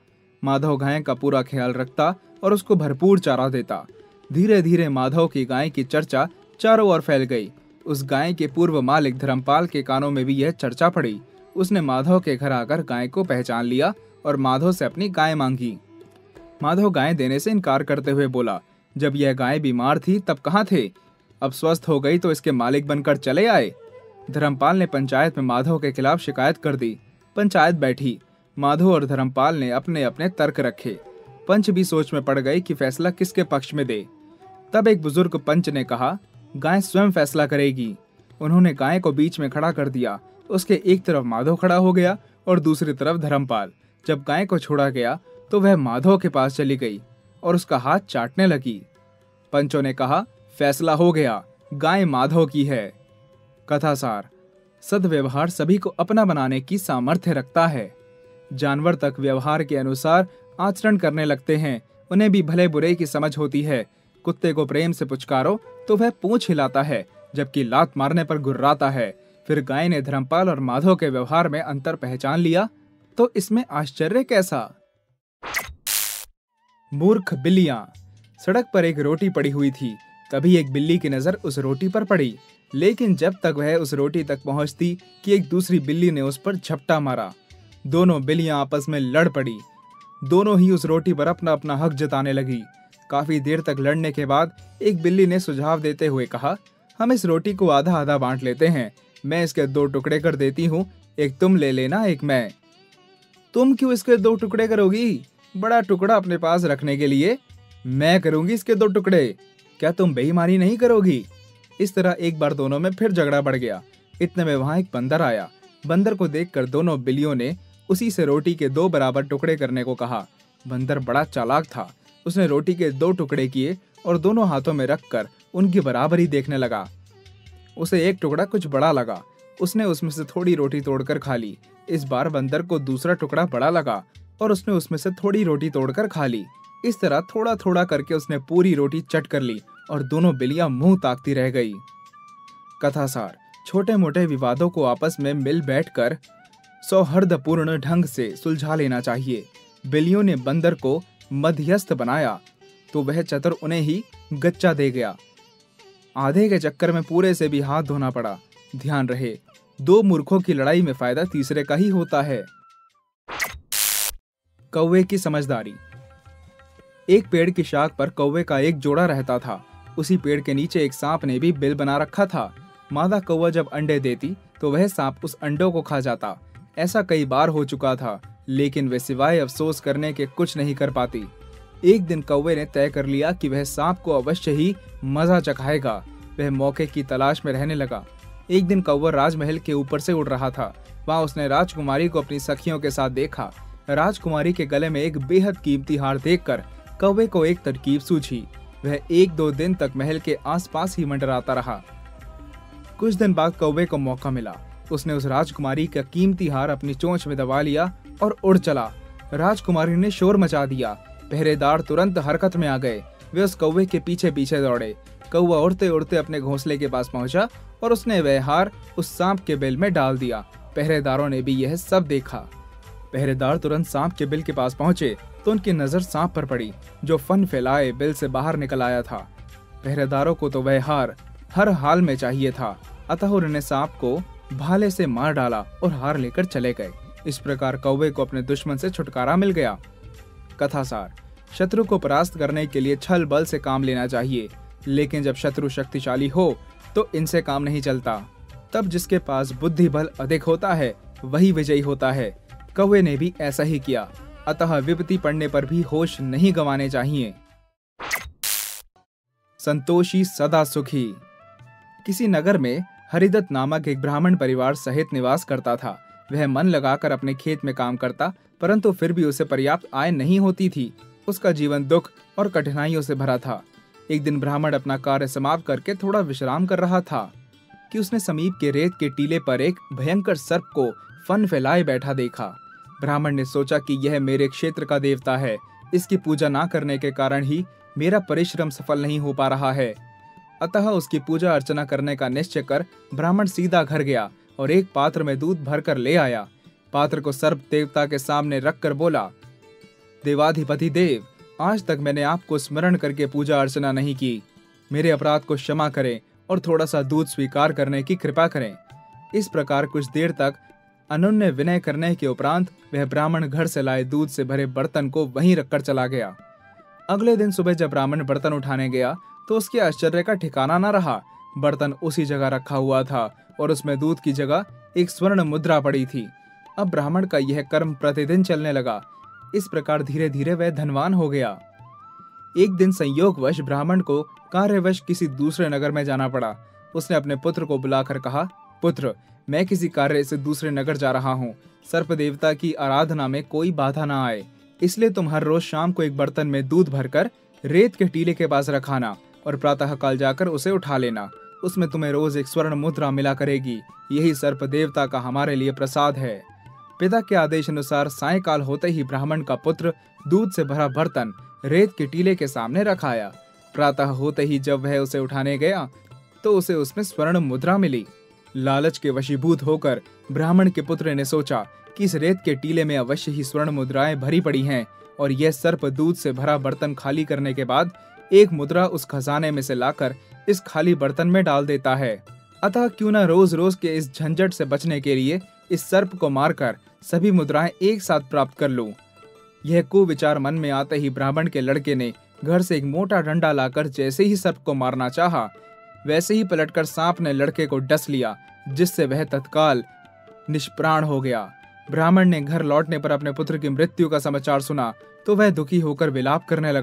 माधव गाय का पूरा ख्याल रखता और उसको भरपूर चारा देता। धीरे धीरे माधव की गाय की चर्चा चारों ओर फैल गई। उस गाय के पूर्व मालिक धर्मपाल के कानों में भी यह चर्चा पड़ी। उसने माधव के घर आकर गाय को पहचान लिया और माधव से अपनी गाय मांगी। माधव गाय देने से इनकार करते हुए बोला, जब यह गाय बीमार थी तब कहाँ थे? अब स्वस्थ हो गई तो इसके मालिक बनकर चले आए। धर्मपाल ने पंचायत में माधव के खिलाफ शिकायत कर दी। पंचायत बैठी। माधव और धर्मपाल ने अपने अपने तर्क रखे। पंच भी सोच में पड़ गए कि फैसला किसके पक्ष में दे। तब एक बुजुर्ग पंच ने कहा, गाय स्वयं फैसला करेगी। उन्होंने गाय को बीच में खड़ा कर दिया। उसके एक तरफ माधव खड़ा हो गया और दूसरी तरफ धर्मपाल। जब गाय को छोड़ा गया तो वह माधव के पास चली गई और उसका हाथ चाटने लगी। पंचों ने कहा, फैसला हो गया, गाय माधव की है। कथासार। सद्व्यवहार सभी को अपना बनाने की सामर्थ्य रखता है। जानवर तक व्यवहार के अनुसार आचरण करने लगते हैं। उन्हें भी भले बुरे की समझ होती है। कुत्ते को प्रेम से पुचकारो तो वह पूंछ हिलाता है, जबकि लात मारने पर गुर्राता है। फिर गाय ने धर्मपाल और माधव के व्यवहार में अंतर पहचान लिया, तो इसमें आश्चर्य कैसा? मूर्ख बिल्लियां। सड़क पर एक रोटी पड़ी हुई थी। तभी एक बिल्ली की नजर उस रोटी पर पड़ी, लेकिन जब तक वह उस रोटी तक पहुंचती कि एक दूसरी बिल्ली ने उस पर झपटा मारा। दोनों बिल्लियां आपस में लड़ पड़ी। दोनों ही उस रोटी पर अपना अपना हक जताने लगी। काफी देर तक लड़ने के बाद एक बिल्ली ने सुझाव देते हुए कहा, हम इस रोटी को आधा आधा बांट लेते हैं। मैं इसके दो टुकड़े कर देती हूँ, एक तुम ले लेना, एक मैं। तुम क्यों इसके दो टुकड़े करोगी? बड़ा टुकड़ा अपने पास रखने के लिए? मैं करूंगी इसके दो टुकड़े, क्या तुम बेईमानी नहीं करोगी? इस तरह एक बार दोनों में फिर झगड़ा बढ़ गया। इतने में वहां एक बंदर आया। बंदर को देखकर दोनों बिल्लियों ने उसी से रोटी के दो बराबर टुकड़े करने को कहा। बंदर बड़ा चालाक था। उसने रोटी के दो टुकड़े किए और दोनों हाथों में रखकर उनकी बराबरी देखने लगा। उसे एक टुकड़ा कुछ बड़ा लगा। उसने उसमें से थोड़ी रोटी तोड़कर खा ली। इस बार बंदर को दूसरा टुकड़ा बड़ा लगा और उसने उसमें से थोड़ी रोटी तोड़कर खा ली। इस तरह थोड़ा थोड़ा करके उसने पूरी रोटी चट कर ली और दोनों बिल्लियां मुंह ताकती रह गई। कथासार: छोटे मोटे विवादों को आपस में मिल बैठकर सौहार्दपूर्ण ढंग से सुलझा लेना चाहिए। बिल्लियों ने बंदर को मध्यस्थ बनाया तो वह चतुर उन्हें ही गच्चा दे गया। आधे के चक्कर में पूरे से भी हाथ धोना पड़ा। ध्यान रहे, दो मूर्खों की लड़ाई में फायदा तीसरे का ही होता है। कौवे की समझदारी। एक पेड़ की शाख पर कौवे का एक जोड़ा रहता था। उसी पेड़ के नीचे एक सांप ने भी बिल बना रखा था। मादा कौवा जब अंडे देती तो वह सांप उस अंडों को खा जाता। ऐसा कई बार हो चुका था, लेकिन वे सिवाय अफसोस करने के कुछ नहीं कर पाती। एक दिन कौवे ने तय कर लिया कि वह सांप को अवश्य ही मजा चखाएगा। वह मौके की तलाश में रहने लगा। एक दिन कौवा राजमहल के ऊपर से उड़ रहा था। वहां उसने राजकुमारी को अपनी सखियों के साथ देखा। राजकुमारी के गले में एक बेहद कीमती हार देखकर कौवे को एक तरकीब सूझी। वह एक दो दिन तक महल के आसपास ही मंडराता रहा। कुछ दिन बाद कौवे को मौका मिला। उसने उस राजकुमारी का कीमती हार अपनी चोंच में दबा लिया और उड़ चला। राजकुमारी ने शोर मचा दिया। पहरेदार तुरंत हरकत में आ गए। वे उस कौवे के पीछे पीछे दौड़े। कौवा उड़ते उड़ते अपने घोंसले के पास पहुंचा और उसने वह हार उस सांप के बिल में डाल दिया। पहरेदारों ने भी यह सब देखा। पहरेदार तुरंत सांप के बिल के पास पहुंचे तो उनकी नजर सांप पर पड़ी, जो फन फैलाए बिल से बाहर निकल आया था। पहरेदारों को तो वह हार हर हाल में चाहिए था, अतः उन्होंने सांप को भाले से मार डाला और हार लेकर चले गए। इस प्रकार कौवे को अपने दुश्मन से छुटकारा मिल गया। कथासार: शत्रु को परास्त करने के लिए छल बल से काम लेना चाहिए, लेकिन जब शत्रु शक्तिशाली हो तो इनसे काम नहीं चलता। तब जिसके पास बुद्धि बल अधिक होता है वही विजयी होता है। कौवे ने भी ऐसा ही किया, अतः विपत्ति पड़ने पर भी होश नहीं गंवाने चाहिए। संतोषी सदा सुखी। किसी नगर में हरिदत्त नामक एक ब्राह्मण परिवार सहित निवास करता था। वह मन लगाकर अपने खेत में काम करता, परंतु फिर भी उसे पर्याप्त आय नहीं होती थी। उसका जीवन दुख और कठिनाइयों से भरा था। एक दिन ब्राह्मण अपना कार्य समाप्त करके थोड़ा विश्राम कर रहा था कि उसने समीप के रेत के टीले पर एक भयंकर सर्प को फन फैलाए बैठा देखा। ब्राह्मण ने सोचा कि यह मेरे क्षेत्र का देवता है। इसकी पूजा ना करने के कारण ही मेरा परिश्रम सफल नहीं हो पा रहा है। अतः उसकी पूजा अर्चना करने का निश्चय कर ब्राह्मण सीधा घर गया और एक पात्र में दूध भरकर ले आया। पात्र को सर्प देवता के सामने रखकर बोला, देवाधिपति देव, आज तक मैंने आपको स्मरण करके पूजा अर्चना नहीं की। मेरे अपराध को क्षमा करें और थोड़ा सा दूध स्वीकार करने की कृपा करें। इस प्रकार कुछ देर तक अनन्य विनय करने के उपरांत वह ब्राह्मण घर से लाए दूध से भरे बर्तन को वहीं रखकर चला गया। अगले दिन सुबह जब ब्राह्मण बर्तन उठाने गया तो उसके आश्चर्य का ठिकाना न रहा। बर्तन उसी जगह रखा हुआ था और उसमें दूध की जगह एक स्वर्ण मुद्रा पड़ी थी। अब ब्राह्मण का यह कर्म प्रतिदिन चलने लगा। इस प्रकार धीरे धीरे वह धनवान हो गया। एक दिन संयोगवश ब्राह्मण को कार्यवश किसी दूसरे नगर में जाना पड़ा। उसने अपने पुत्र को बुलाकर कहा, पुत्र, मैं किसी कार्य से दूसरे नगर जा रहा हूँ। सर्प देवता की आराधना में कोई बाधा ना आए, इसलिए तुम हर रोज शाम को एक बर्तन में दूध भरकर रेत के टीले के पास रखाना और प्रातः काल जाकर उसे उठा लेना। उसमें तुम्हें रोज एक स्वर्ण मुद्रा मिला करेगी। यही सर्प देवता का हमारे लिए प्रसाद है। पिता के आदेश अनुसार सायंकाल होते ही ब्राह्मण का पुत्र दूध से भरा बर्तन रेत के टीले के सामने रखाया। प्रातः होते ही जब वह उसे उठाने गया तो उसे उसमें स्वर्ण मुद्रा मिली। लालच के वशीभूत होकर ब्राह्मण के पुत्र ने सोचा कि इस रेत के टीले में अवश्य ही स्वर्ण मुद्राएं भरी पड़ी हैं और यह सर्प दूध से भरा बर्तन खाली करने के बाद एक मुद्रा उस खजाने में से लाकर इस खाली बर्तन में डाल देता है। अतः क्यों न रोज रोज के इस झंझट से बचने के लिए इस सर्प को मारकर सभी मुद्राएं एक साथ प्राप्त कर लूं। यह कुविचार मन में आते ही ब्राह्मण के लड़के ने घर से एक मोटा डंडा लाकर जैसे ही सर्प को मारना चाहा, वैसे ही पलटकर सांप ने लड़के को डस लिया, जिससे वह तत्काल निष्प्राण हो गया। ब्राह्मण ने घर लौटने पर अपने पुत्र की मृत्यु का समाचार सुना तो वह दुखी होकर विलाप करने लगा।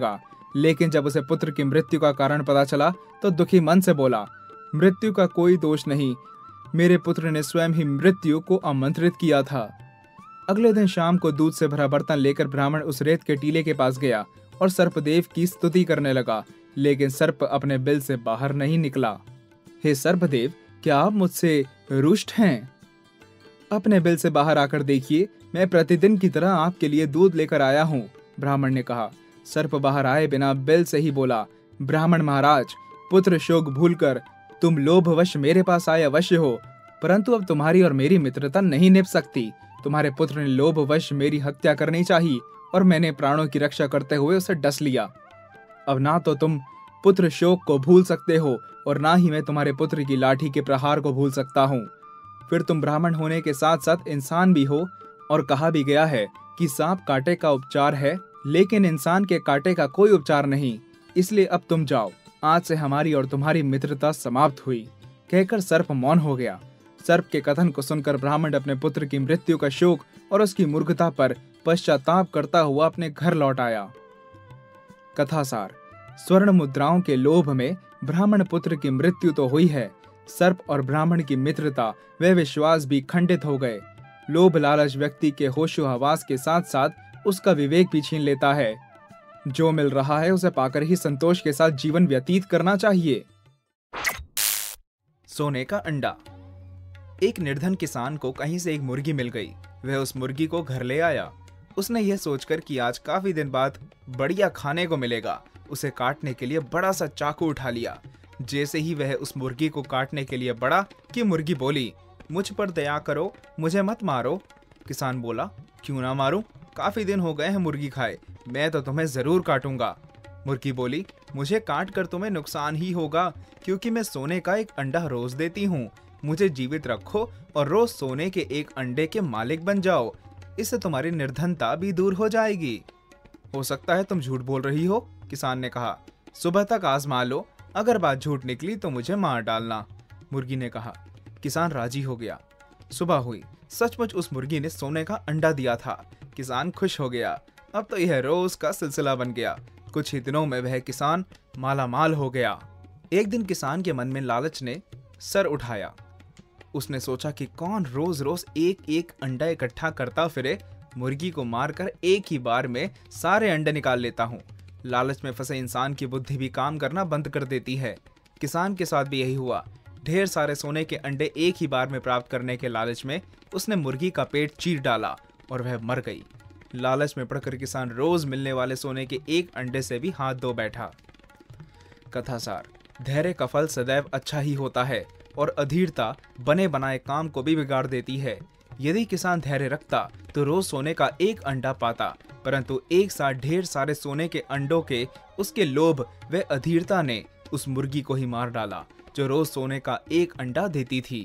लेकिन जब उसे पुत्र की मृत्यु का कारण पता चला तो दुखी मन से बोला, मृत्यु का कोई दोष नहीं, मेरे पुत्र ने स्वयं ही मृत्यु को आमंत्रित किया था। अगले दिन शाम को दूध से भरा बर्तन लेकर ब्राह्मण उस रेत के टीले के पास गया और सर्पदेव की स्तुति करने लगा, लेकिन सर्प अपने बिल से बाहर नहीं निकला। हे सर्पदेव, क्या आप मुझसे रुष्ट हैं? अपने बिल से बाहर आकर देखिए, मैं प्रतिदिन की तरह आपके लिए दूध लेकर आया हूँ, ब्राह्मण ने कहा। सर्प बाहर आए बिना बिल से ही बोला, ब्राह्मण महाराज, पुत्र शोक भूलकर तुम लोभवश मेरे पास आए अवश्य हो, परंतु अब तुम्हारी और मेरी मित्रता नहीं निभ सकती। तुम्हारे पुत्र ने लोभवश मेरी हत्या करनी चाहिए और मैंने प्राणों की रक्षा करते हुए उसे डस लिया। अब ना तो तुम पुत्र शोक को भूल सकते हो और ना ही मैं तुम्हारे पुत्र की लाठी के प्रहार को भूल सकता हूँ। फिर तुम ब्राह्मण होने के साथ साथ इंसान भी हो, और कहा भी गया है कि सांप कांटे का उपचार है, लेकिन इंसान के कांटे का कोई उपचार नहीं। इसलिए अब तुम जाओ, आज से हमारी और तुम्हारी मित्रता समाप्त हुई। कहकर सर्प मौन हो गया। सर्प के कथन को सुनकर ब्राह्मण अपने पुत्र की मृत्यु का शोक और उसकी मूर्खता पर पश्चाताप करता हुआ अपने घर लौट आया। कथासार, स्वर्ण मुद्राओं के लोभ में ब्राह्मण पुत्र की मृत्यु तो हुई है, सर्प और ब्राह्मण की मित्रता व विश्वास भी खंडित हो गए। लोभ लालच व्यक्ति के होशो हवास के साथ साथ उसका विवेक भी छीन लेता है। जो मिल रहा है उसे पाकर ही संतोष के साथ जीवन व्यतीत करना चाहिए। सोने का अंडा। एक निर्धन किसान को कहीं से एक मुर्गी मिल गई। वह उस मुर्गी को घर ले आया। उसने यह सोचकर कि आज काफी दिन बाद बढ़िया खाने को मिलेगा, उसे काटने के लिए बड़ा सा चाकू उठा लिया। जैसे ही वह उस मुर्गी को काटने के लिए बढ़ा कि मुर्गी बोली, मुझ पर दया करो, मुझे मत मारो। किसान बोला, क्यों ना मारूं, काफी दिन हो गए हैं मुर्गी खाए, मैं तो तुम्हें जरूर काटूंगा। मुर्गी बोली, मुझे काट कर तुम्हें नुकसान ही होगा, क्योंकि मैं सोने का एक अंडा रोज देती हूँ। मुझे जीवित रखो और रोज सोने के एक अंडे के मालिक बन जाओ, इससे तुम्हारी निर्धनता भी दूर हो जाएगी। हो सकता है तुम झूठ बोल रही हो, किसान ने कहा। सुबह तक आजमा लो, अगर बात झूठ निकली तो मुझे मार डालना, मुर्गी ने कहा। किसान राजी हो गया। सुबह हुई, सचमुच उस मुर्गी ने सोने का अंडा दिया था। किसान खुश हो गया। अब तो यह रोज का सिलसिला बन गया। कुछ ही दिनों में वह किसान माला माल हो गया। एक दिन किसान के मन में लालच ने सर उठाया। उसने सोचा कि कौन रोज रोज एक एक अंडा इकट्ठा करता फिरे, मुर्गी को मारकर एक ही बार में सारे अंडे निकाल लेता हूँ। लालच में फंसे इंसान की बुद्धि भी काम करना बंद कर देती है। किसान के साथ भी यही हुआ। ढेर सारे सोने के अंडे एक ही बार में प्राप्त करने के लालच में उसने मुर्गी का पेट चीर डाला और वह मर गई। लालच में पड़कर किसान रोज मिलने वाले सोने के एक अंडे से भी हाथ धो बैठा। कथासार, धैर्य का फल सदैव अच्छा ही होता है और अधीरता बने बनाए काम को भी बिगाड़ देती है। यदि किसान धैर्य रखता तो रोज सोने का एक अंडा पाता, परंतु एक साथ ढेर सारे सोने के अंडों के उसके लोभ व अधीरता ने उस मुर्गी को ही मार डाला, जो रोज सोने का एक अंडा देती थी।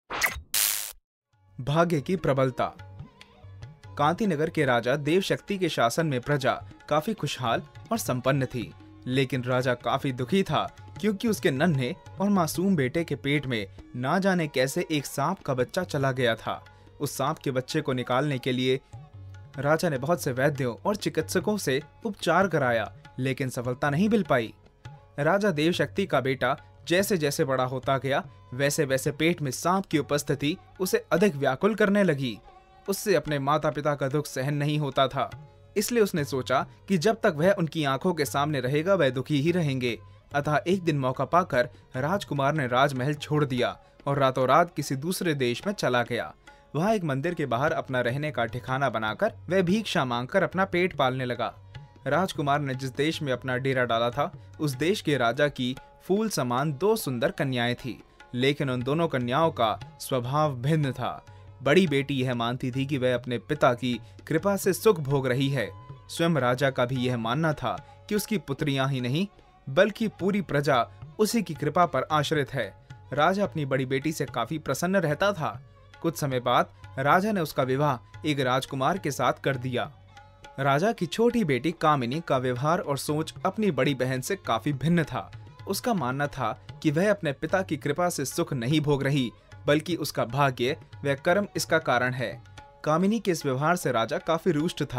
भाग्य की प्रबलता। कांतिनगर के राजा देवशक्ति के शासन में प्रजा काफी खुशहाल और संपन्न थी, लेकिन राजा काफी दुखी था क्योंकि उसके नन्हे और मासूम बेटे के पेट में ना जाने कैसे एक सांप का बच्चा चला गया था। उस सांप के बच्चे को निकालने के लिए राजा ने बहुत से वैद्यों और चिकित्सकों से उपचार कराया, लेकिन सफलता नहीं मिल पाई। राजा देवशक्ति का बेटा जैसे जैसे बड़ा होता गया, वैसे वैसे पेट में सांप की उपस्थिति उसे अधिक व्याकुल करने लगी। उससे अपने माता पिता का दुख सहन नहीं होता था, इसलिए उसने सोचा कि जब तक वह उनकी आंखों के सामने रहेगा वह दुखी ही रहेंगे। अतः एक दिन मौका पाकर राजकुमार ने राजमहल छोड़ दिया और रातों रात किसी दूसरे देश में चला गया। वहां एक मंदिर के बाहर अपना रहने का ठिकाना बनाकर वह भिक्षा मांगकर अपना पेट पालने लगा। राजकुमार ने जिस देश में अपना डेरा डाला था, उस देश के राजा की फूल समान दो सुंदर कन्याएं थी, लेकिन उन दोनों कन्याओं का स्वभाव भिन्न था। बड़ी बेटी यह मानती थी कि वह अपने पिता की कृपा से सुख भोग रही है। स्वयं राजा का भी यह मानना था कि उसकी पुत्रियां ही नहीं बल्कि पूरी प्रजा उसी की कृपा पर आश्रित है। राजा अपनी बड़ी बेटी से काफी प्रसन्न रहता था। कुछ समय बाद राजा ने उसका विवाह एक राजकुमार के साथ कर दिया। राजा की छोटी बेटी कामिनी का व्यवहार और सोच अपनी बड़ी बहन से काफी भिन्न था। उसका मानना था कि वह अपने पिता की कृपा से सुख नहीं भोग रही, बल्कि उसका भाग्य व कर्म इसका कारण है। कामिनी के इस व्यवहार से राजा काफी रुष्ट था।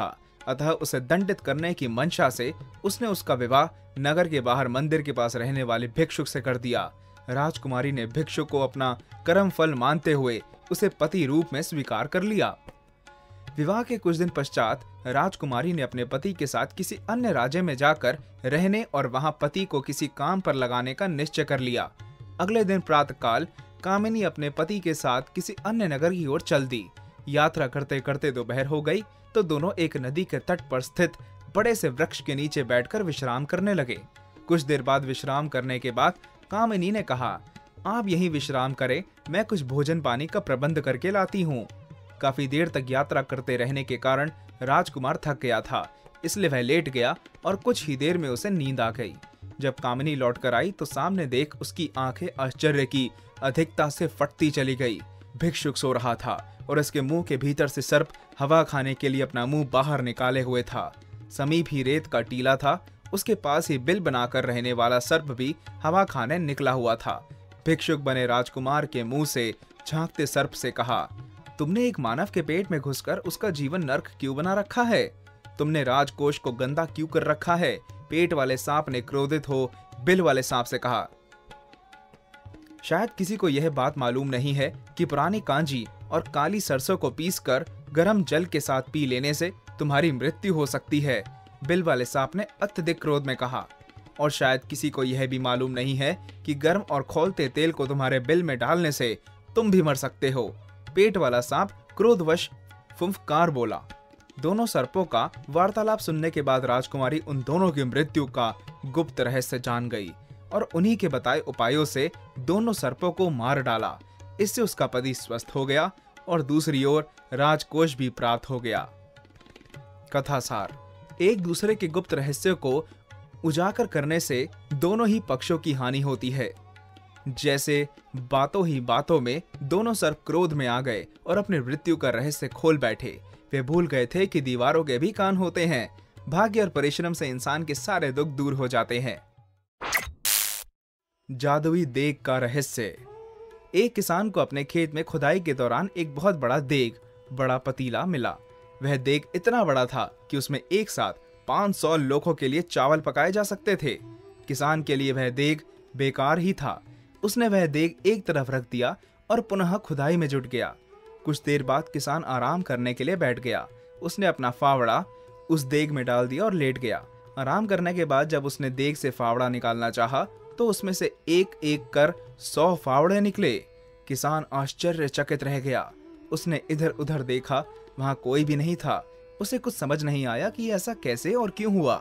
अतः उसे दंडित करने की मंशा से उसने उसका विवाह नगर के बाहर मंदिर के पास रहने वाले भिक्षुक से कर दिया। राजकुमारी ने भिक्षुक को अपना कर्म फल मानते हुए उसे पति रूप में स्वीकार कर लिया। विवाह के कुछ दिन पश्चात राजकुमारी ने अपने पति के साथ किसी अन्य राज्य में जाकर रहने और वहां पति को किसी काम पर लगाने का निश्चय कर लिया। अगले दिन प्रातःकाल कामिनी अपने पति के साथ किसी अन्य नगर की ओर चल दी। यात्रा करते करते दोपहर हो गई तो दोनों एक नदी के तट पर स्थित बड़े से वृक्ष के नीचे बैठकर विश्राम करने लगे। कुछ देर बाद विश्राम करने के बाद कामिनी ने कहा, आप यहीं विश्राम करें, मैं कुछ भोजन पानी का प्रबंध करके लाती हूँ। काफी देर तक यात्रा करते रहने के कारण राजकुमार थक गया था, इसलिए वह लेट गया और कुछ ही देर में उसे नींद आ गई। जब कामिनी लौट कर आई तो सामने देख उसकी आंखें आश्चर्य की अधिकता से फटती चली गई। भिक्षुक सो रहा था और उसके मुंह के भीतर से सर्प हवा खाने के लिए अपना मुंह बाहर निकाले हुए था। समीप ही रेत का टीला था, उसके पास ही बिल बनाकर रहने वाला सर्प भी हवा खाने निकला हुआ था। भिक्षुक बने राजकुमार के मुंह से झांकते सर्प से कहा, तुमने एक मानव के पेट में घुसकर उसका जीवन नर्क क्यों बना रखा है? तुमने राजकोष को गंदा क्यों कर रखा है? पेट वाले सांप ने क्रोधित हो बिल वाले सांप से कहा। शायद किसी को यह बात मालूम नहीं है कि पुरानी कांजी और काली सरसों को पीसकर गर्म जल के साथ पी लेने से तुम्हारी मृत्यु हो सकती है, बिल वाले सांप ने अत्यधिक क्रोध में कहा। और शायद किसी को यह भी मालूम नहीं है कि गर्म और खौलते तेल को तुम्हारे बिल में डालने से तुम भी मर सकते हो, पेट वाला सांप क्रोधवश फुंफकार बोला। दोनों सर्पों का वार्तालाप सुनने के बाद राजकुमारी उन दोनों की मृत्यु का गुप्त रहस्य जान गई और उन्हीं के बताए उपायों से दोनों सर्पों को मार डाला। इससे उसका पति स्वस्थ हो गया और दूसरी ओर राजकोष भी प्राप्त हो गया। कथासार, एक दूसरे के गुप्त रहस्यों को उजागर करने से दोनों ही पक्षों की हानि होती है। जैसे बातों ही बातों में दोनों सर्प क्रोध में आ गए और अपनी मृत्यु का रहस्य खोल बैठे। वे भूल गए थे कि दीवारों के भी कान होते हैं। भाग्य और परिश्रम से इंसान के सारे दुख दूर हो जाते हैं। जादुई देग का रहस्य। एक किसान को अपने खेत में खुदाई के दौरान एक बहुत बड़ा देग, बड़ा पतीला मिला। वह देग इतना बड़ा था कि उसमें एक साथ पाँच सौ लोगों के लिए चावल पकाए जा सकते थे। किसान के लिए वह देग बेकार ही था। उसने वह देग एक तरफ रख दिया और पुनः खुदाई में जुट गया। कुछ देर बाद किसान आराम करने के लिए बैठ गया। उसने अपना फावड़ा उस देग में डाल दिया और लेट गया। आराम करने के बाद जब उसने देग से फावड़ा निकालना चाहा तो उसमें से एक एक कर सौ फावड़े निकले। किसान आश्चर्यचकित रह गया। उसने इधर उधर देखा, वहां कोई भी नहीं था। उसे कुछ समझ नहीं आया कि ऐसा कैसे और क्यों हुआ।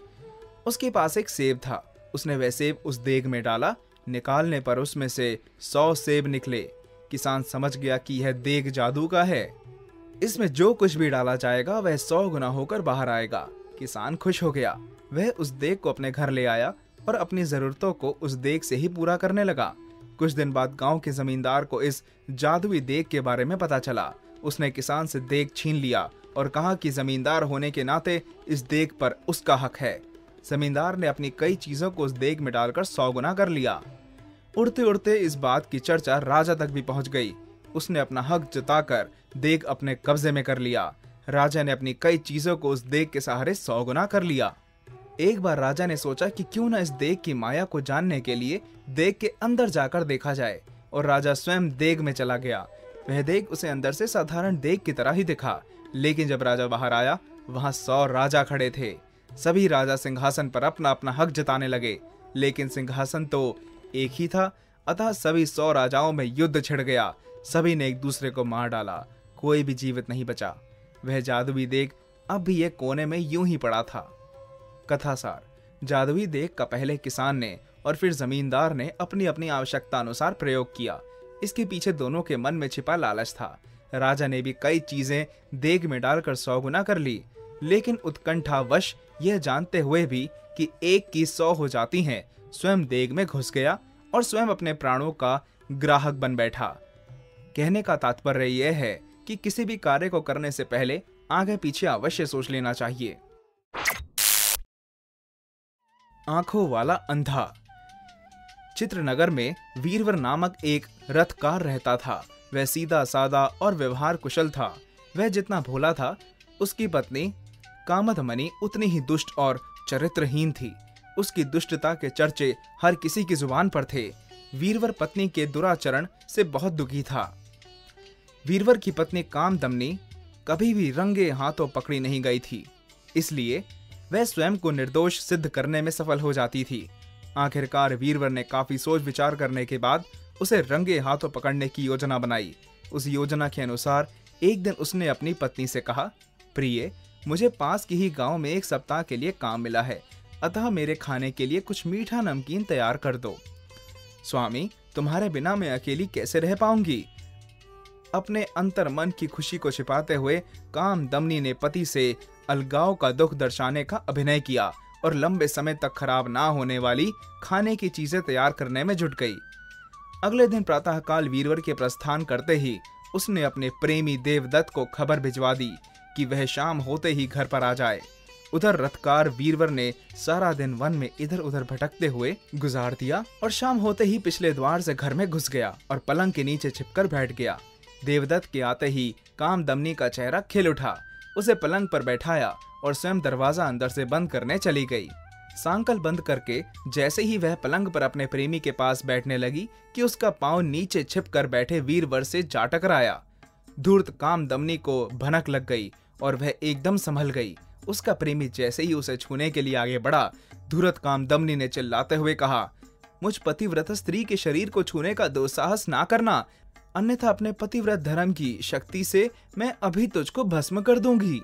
उसके पास एक सेब था। उसने वह सेब उस देग में डाला। निकालने पर उसमें से सौ सेब निकले। किसान समझ गया कि यह देग जादू का है। इसमें जो कुछ भी डाला जाएगा वह सौ गुना होकर बाहर आएगा। किसान खुश हो गया। वह उस देग को अपने घर ले आया और अपनी जरूरतों को उस देग से ही पूरा करने लगा। कुछ दिन बाद गांव के जमींदार को इस जादुई देग के बारे में पता चला। उसने किसान से देग छीन लिया और कहा कि जमींदार होने के नाते इस देग पर उसका हक है। जमींदार ने अपनी कई चीजों को उस देग में डालकर सौ गुना कर लिया। उड़ते उड़ते इस बात की चर्चा राजा तक भी पहुंच गई। उसने अपना हक जताकर देग अपने कब्जे में कर लिया। राजा ने अपनी कई चीजों को उस देग के सहारे सौ गुना कर लिया। एक बार राजा ने सोचा कि क्यों न इस देग की माया को जानने के लिए देग के अंदर जाकर देखा जाए, और राजा स्वयं देग में चला गया। वह देग उसे अंदर से साधारण देग की तरह ही दिखा, लेकिन जब राजा बाहर आया वहां सौ राजा खड़े थे। सभी राजा सिंहासन पर अपना अपना हक जताने लगे, लेकिन सिंहासन तो एक ही था। अतः सभी सौ राजाओं में युद्ध छिड़ गया। सभी ने एक दूसरे को मार डाला। कोई भी जीवित नहीं बचा। वह जादुई देग अब भी एक कोने में यूं ही पड़ा था। कथासार, जादुई देग का पहले किसान ने और फिर जमींदार ने अपनी अपनी आवश्यकता अनुसार प्रयोग किया। इसके पीछे दोनों के मन में छिपा लालच था। राजा ने भी कई चीजें देग में डालकर सौ गुना कर ली, लेकिन उत्कंठावश यह जानते हुए भी कि एक की सौ हो जाती हैं, स्वयं देग में घुस गया और स्वयं अपने प्राणों का ग्राहक बन बैठा। कहने का तात्पर्य यह है कि किसी भी कार्य को करने से पहले आगे पीछे अवश्य सोच लेना चाहिए। आंखों वाला अंधा। चित्रनगर में वीरवर नामक एक रथकार रहता था। वह सीधा सादा और व्यवहार कुशल था। वह जितना भोला था, उसकी पत्नी कामदमणि उतनी ही दुष्ट और चरित्रहीन थी। उसकी दुष्टता के चर्चे हर किसी की जुबान पर थे। वीरवर पत्नी के दुराचरण से बहुत दुखी था। वीरवर की पत्नी कामदमनी कभी भी रंगे हाथों पकड़ी नहीं गई थी, इसलिए वह स्वयं को निर्दोष सिद्ध करने में सफल हो जाती थी। आखिरकार वीरवर ने काफी सोच विचार करने के बाद उसे रंगे हाथों पकड़ने की योजना बनाई। उस योजना के अनुसार एक दिन उसने अपनी पत्नी से कहा, प्रिय, मुझे पास की ही गांव में एक सप्ताह के लिए काम मिला है, अतः मेरे खाने के लिए कुछ मीठा नमकीन तैयार कर दो। स्वामी, तुम्हारे बिना मैं अकेली कैसे रह पाऊंगी? अपने अंतर मन की खुशी को छिपाते हुए कामदमनी ने पति से अलगाव का दुख दर्शाने का अभिनय किया और लंबे समय तक खराब ना होने वाली खाने की चीजें तैयार करने में जुट गई। अगले दिन प्रातःकाल वीरवर के प्रस्थान करते ही उसने अपने प्रेमी देवदत्त को खबर भिजवा दी कि वह शाम होते ही घर पर आ जाए। उधर रथकार वीरवर ने सारा दिन वन में इधर उधर भटकते हुए गुजार दिया और शाम होते ही पिछले द्वार से घर में घुस गया और पलंग के नीचे छिपकर बैठ गया। देवदत्त के आते ही कामदमनी का चेहरा खिल उठा। उसे पलंग पर बैठाया और स्वयं दरवाजा अंदर से बंद करने चली गई। सांकल बंद करके जैसे ही वह पलंग पर अपने प्रेमी के पास बैठने लगी कि उसका पांव नीचे छिपकर बैठे वीरवर से जा टकराया। धूर्त कामदमनी को भनक लग गई और वह एकदम संभल गई। उसका प्रेमी जैसे ही उसे छूने के लिए आगे बढ़ा, धूर्त कामदमनी ने चिल्लाते हुए कहा, मुझ पतिव्रत स्त्री के शरीर को छूने का दुस्साहस ना करना, अन्यथा अपने पतिव्रत धर्म की शक्ति से मैं अभी तुझको भस्म कर दूंगी।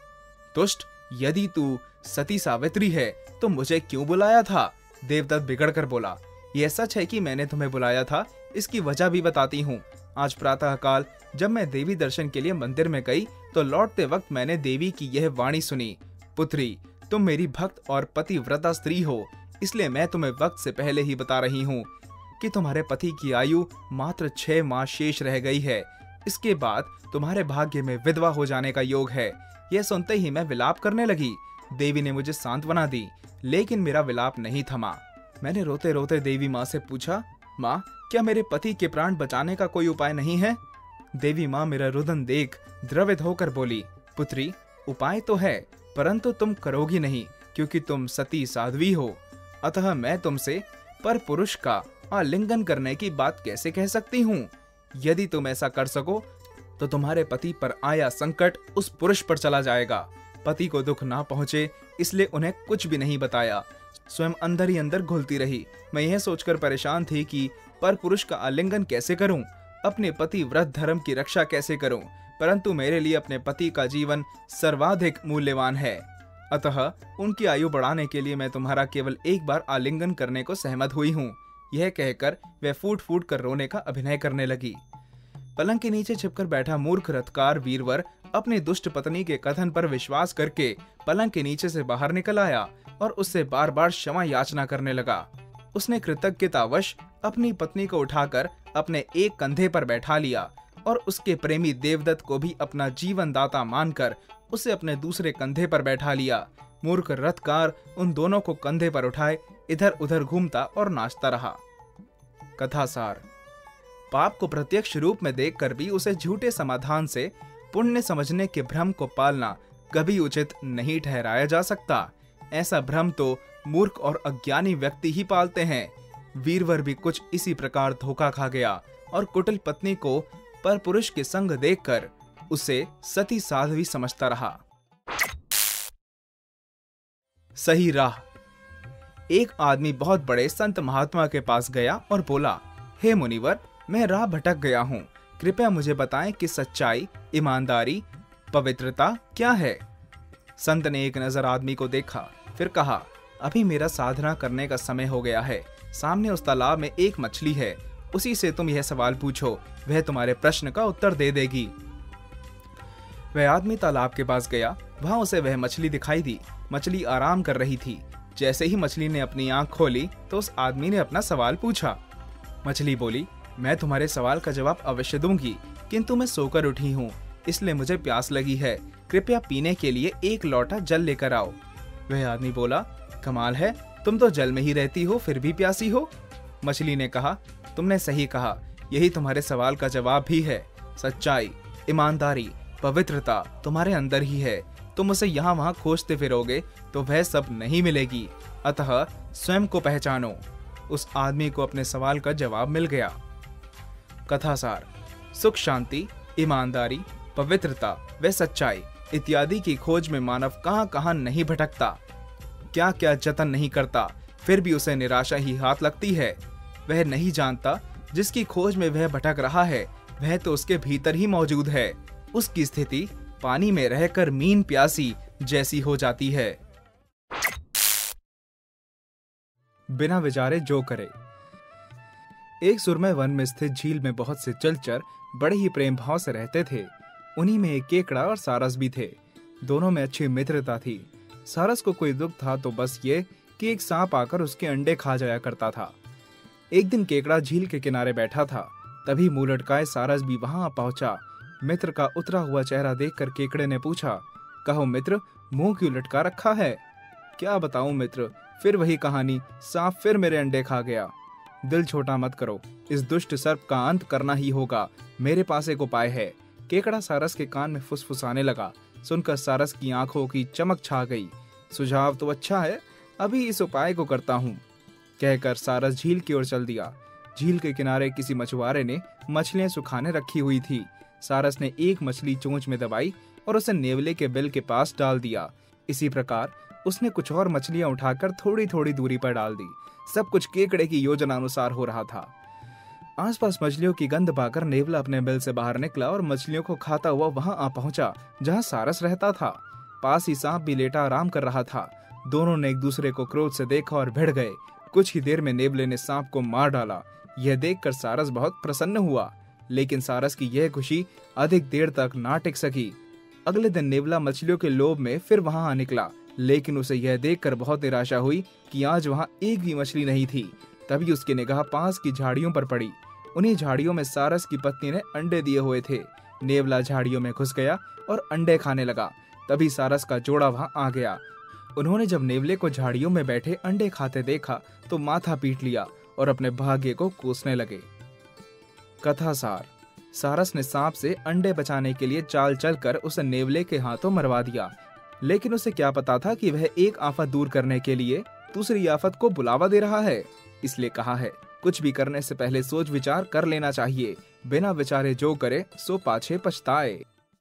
दुष्ट, यदि तू सती सावित्री है तो मुझे क्यों बुलाया था? देवदत्त बिगड़कर बोला, यह सच है कि मैंने तुम्हें बुलाया था, इसकी वजह भी बताती हूँ। आज प्रातःकाल जब मैं देवी दर्शन के लिए मंदिर में गई तो लौटते वक्त मैंने देवी की यह वाणी सुनी, पुत्री, तुम मेरी भक्त और पतिव्रता स्त्री हो, इसलिए मैं तुम्हें वक्त से पहले ही बता रही हूँ कि तुम्हारे पति की आयु मात्र छह माह शेष रह गई है। इसके बाद तुम्हारे भाग्य में विधवा हो जाने का योग है। यह सुनते ही मैं विलाप करने लगी। देवी ने मुझे सांत्वना दी, लेकिन मेरा विलाप नहीं थमा। मैंने रोते रोते देवी माँ से पूछा, माँ, क्या मेरे पति के प्राण बचाने का कोई उपाय नहीं है? देवी माँ मेरा रुदन देख द्रवित होकर बोली, पुत्री, उपाय तो है, परंतु तुम करोगी नहीं, क्योंकि तुम सती साध्वी हो। अतः मैं तुमसे पर पुरुष का आलिंगन करने की बात कैसे कह सकती हूँ? यदि तुम ऐसा कर सको तो तुम्हारे पति पर आया संकट उस पुरुष पर चला जाएगा। पति को दुख ना पहुंचे इसलिए उन्हें कुछ भी नहीं बताया। स्वयं अंदर ही अंदर घुलती रही। मैं यह सोचकर परेशान थी कि पर पुरुष का आलिंगन कैसे करूं, अपने पति व्रत धर्म की रक्षा कैसे करूं, परंतु मेरे लिए अपने पति का जीवन सर्वाधिक मूल्यवान है। अतः उनकी आयु बढ़ाने के लिए मैं तुम्हारा केवल एक बार आलिंगन करने को सहमत हुई हूँ। यह कहकर वह फूट फूट कर रोने का अभिनय करने लगी। पलंग के नीचे छिपकर बैठा मूर्ख रथकार वीरवर अपनी दुष्ट पत्नी के कथन पर विश्वास करके पलंग के नीचे से बाहर निकल आया और उससे बार बार क्षमा याचना करने लगा। उसने कृतज्ञतावश अपनी पत्नी को उठाकर अपने एक कंधे पर बैठा लिया और उसके प्रेमी देवदत्त को भी अपना जीवन दाता मानकर उसे अपने दूसरे कंधे पर बैठा लिया। मूर्ख रथकार उन दोनों को कंधे पर उठाए इधर उधर घूमता और नाचता रहा। कथासार, पाप को प्रत्यक्ष रूप में देखकर भी उसे झूठे समाधान से पुण्य समझने के भ्रम को पालना कभी उचित नहीं ठहराया जा सकता। ऐसा भ्रम तो मूर्ख और अज्ञानी व्यक्ति ही पालते हैं। वीरवर भी कुछ इसी प्रकार धोखा खा गया और कुटिल पत्नी को पर पुरुष के संग देखकर उसे सती साध्वी समझता रहा। सही राह। एक आदमी बहुत बड़े संत महात्मा के पास गया और बोला, हे मुनिवर, मैं राह भटक गया हूँ, कृपया मुझे बताएं कि सच्चाई, ईमानदारी, पवित्रता क्या है। संत ने एक नजर आदमी को देखा, फिर कहा, अभी मेरा साधना करने का समय हो गया है। सामने उस तालाब में एक मछली है, उसी से तुम यह सवाल पूछो, वह तुम्हारे प्रश्न का उत्तर दे देगी। वह आदमी तालाब के पास गया। वहां उसे वह मछली दिखाई दी। मछली आराम कर रही थी। जैसे ही मछली ने अपनी आंख खोली तो उस आदमी ने अपना सवाल पूछा। मछली बोली, मैं तुम्हारे सवाल का जवाब अवश्य दूंगी, किंतु मैं सोकर उठी हूँ, इसलिए मुझे प्यास लगी है, कृपया पीने के लिए एक लोटा जल लेकर आओ। वह आदमी बोला, कमाल है, तुम तो जल में ही रहती हो फिर भी प्यासी हो। मछली ने कहा, तुमने सही कहा, यही तुम्हारे सवाल का जवाब भी है। सच्चाई, ईमानदारी, पवित्रता तुम्हारे अंदर ही है। तुम उसे यहाँ वहाँ खोजते फिरोगे तो वह सब नहीं मिलेगी। अतः स्वयं को पहचानो। उस आदमी को अपने सवाल का जवाब मिल गया। कथासार। सुख शांति, ईमानदारी, पवित्रता व सच्चाई इत्यादि की खोज में मानव कहां कहां नहीं भटकता, क्या क्या जतन नहीं करता, फिर भी उसे निराशा ही हाथ लगती है। वह नहीं जानता जिसकी खोज में वह भटक रहा है वह तो उसके भीतर ही मौजूद है। उसकी स्थिति पानी में रहकर मीन प्यासी जैसी हो जाती है। बिना विचारे जो करे। एक सुरमय वन में स्थित झील में बहुत से जलचर बड़े ही प्रेम भाव से रहते थे। उन्हीं में एक केकड़ा और सारस भी थे। दोनों में अच्छी मित्रता थी। सारस को कोई दुख था तो बस ये कि एक सांप आकर उसके अंडे खा जाया करता था। एक दिन केकड़ा झील के किनारे बैठा था, तभी मुंह लटकाए सारस भी वहां पहुंचा। मित्र का उतरा हुआ चेहरा देखकर केकड़े ने पूछा, कहो मित्र, मुंह क्यों लटका रखा है? क्या बताऊं मित्र, फिर वही कहानी, सांप फिर मेरे अंडे खा गया। दिल छोटा मत करो, इस दुष्ट सर्प का अंत करना ही होगा। मेरे पास एक उपाय है। केकड़ा सारस के कान में फुसफुसाने लगा। सुनकर सारस की आंखों की चमक छा गई। सुझाव तो अच्छा है, अभी इस उपाय को करता हूँ, कहकर सारस झील की ओर चल दिया। झील के किनारे किसी मछुआरे ने मछलियां सुखाने रखी हुई थी। सारस ने एक मछली चोंच में दबाई और उसे नेवले के बिल के पास डाल दिया। इसी प्रकार उसने कुछ और मछलियां उठाकर थोड़ी थोड़ी दूरी पर डाल दी। सब कुछ केकड़े की योजना अनुसार हो रहा था। आसपास मछलियों की गंध पाकर नेवला अपने बिल से बाहर निकला और मछलियों को खाता हुआ वहां आ पहुंचा जहां सारस रहता था। पास ही सांप भी लेटा आराम कर रहा था। दोनों ने एक दूसरे को क्रोध से देखा और भिड़ गए। कुछ ही देर में नेवले ने सांप को मार डाला। यह देखकर सारस बहुत प्रसन्न हुआ, लेकिन सारस की यह खुशी अधिक देर तक ना टिक सकी। अगले दिन नेवला मछलियों के लोभ में फिर वहां आ निकला, लेकिन उसे यह देखकर बहुत निराशा हुई कि आज वहां एक भी मछली नहीं थी। तभी उसकी निगाह पास की झाड़ियों पर पड़ी। उन्हीं झाड़ियों में सारस की पत्नी ने अंडे दिए हुए थे। नेवला झाड़ियों में घुस गया और अंडे खाने लगा। तभी सारस का जोड़ा वहां आ गया। उन्होंने जब नेवले को झाड़ियों में बैठे अंडे खाते देखा तो माथा पीट लिया और अपने भाग्य को कोसने लगे। कथा सार। सारस ने सांप से अंडे बचाने के लिए चाल चलकर उसे नेवले के हाथों मरवा दिया, लेकिन उसे क्या पता था कि वह एक आफत दूर करने के लिए दूसरी आफत को बुलावा दे रहा है। इसलिए कहा है, कुछ भी करने से पहले सोच विचार कर लेना चाहिए। बिना विचारे जो करे सो पाछे पछताए।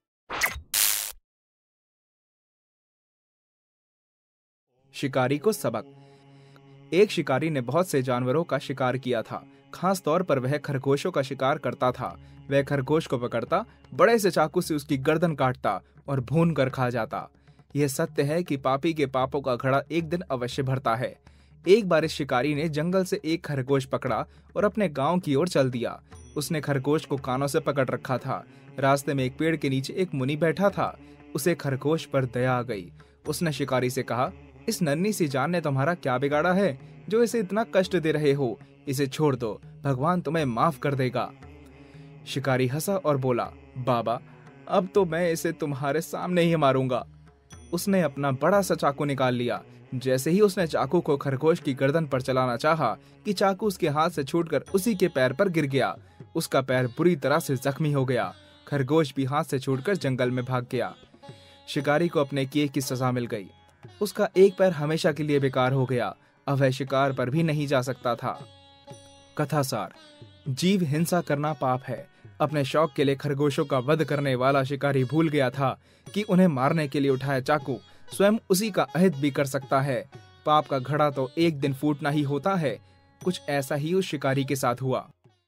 शिकारी को सबक। एक शिकारी ने बहुत से जानवरों का शिकार किया था। खास तौर पर वह खरगोशों का शिकार करता था। वह खरगोश को पकड़ता, बड़े से चाकू से उसकी गर्दन काटता और भून कर खा जाता। यह सत्य है कि पापी के पापों का घड़ा एक दिन अवश्य भरता है। एक बार इस शिकारी ने जंगल से एक खरगोश पकड़ा और अपने गांव की ओर चल दिया। उसने खरगोश को कानों से पकड़ रखा था। रास्ते में एक पेड़ के नीचे एक मुनि बैठा था। उसे खरगोश पर दया आ गई। उसने शिकारी से कहा, इस नन्ही सी जान ने तुम्हारा क्या बिगाड़ा है जो इसे इतना कष्ट दे रहे हो? इसे छोड़ दो, भगवान तुम्हें माफ कर देगा। शिकारी हंसा और बोला, बाबा, अब तो मैं इसे तुम्हारे सामने ही मारूंगा। उसने अपना बड़ा सा चाकू निकाल लिया। जैसे ही उसने चाकू को खरगोश की गर्दन पर चलाना चाहा कि चाकू उसके हाथ से छूटकर उसी के पैर पर गिर गया। उसका पैर बुरी तरह से जख्मी हो गया। खरगोश भी हाथ से छूटकर जंगल में भाग गया। शिकारी को अपने किए की सजा मिल गई। उसका एक पैर हमेशा के लिए बेकार हो गया। अब वह शिकार पर भी नहीं जा सकता था। कथा सार। जीव हिंसा करना पाप है। अपने शौक के लिए खरगोशों का वध करने वाला शिकारी भूल गया था कि उन्हें मारने के लिए उठाया चाकू स्वयं उसी का अहित भी कर सकता है। पाप का घड़ा तो एक दिन फूटना ही होता है। कुछ ऐसा ही उस शिकारी के साथ हुआ।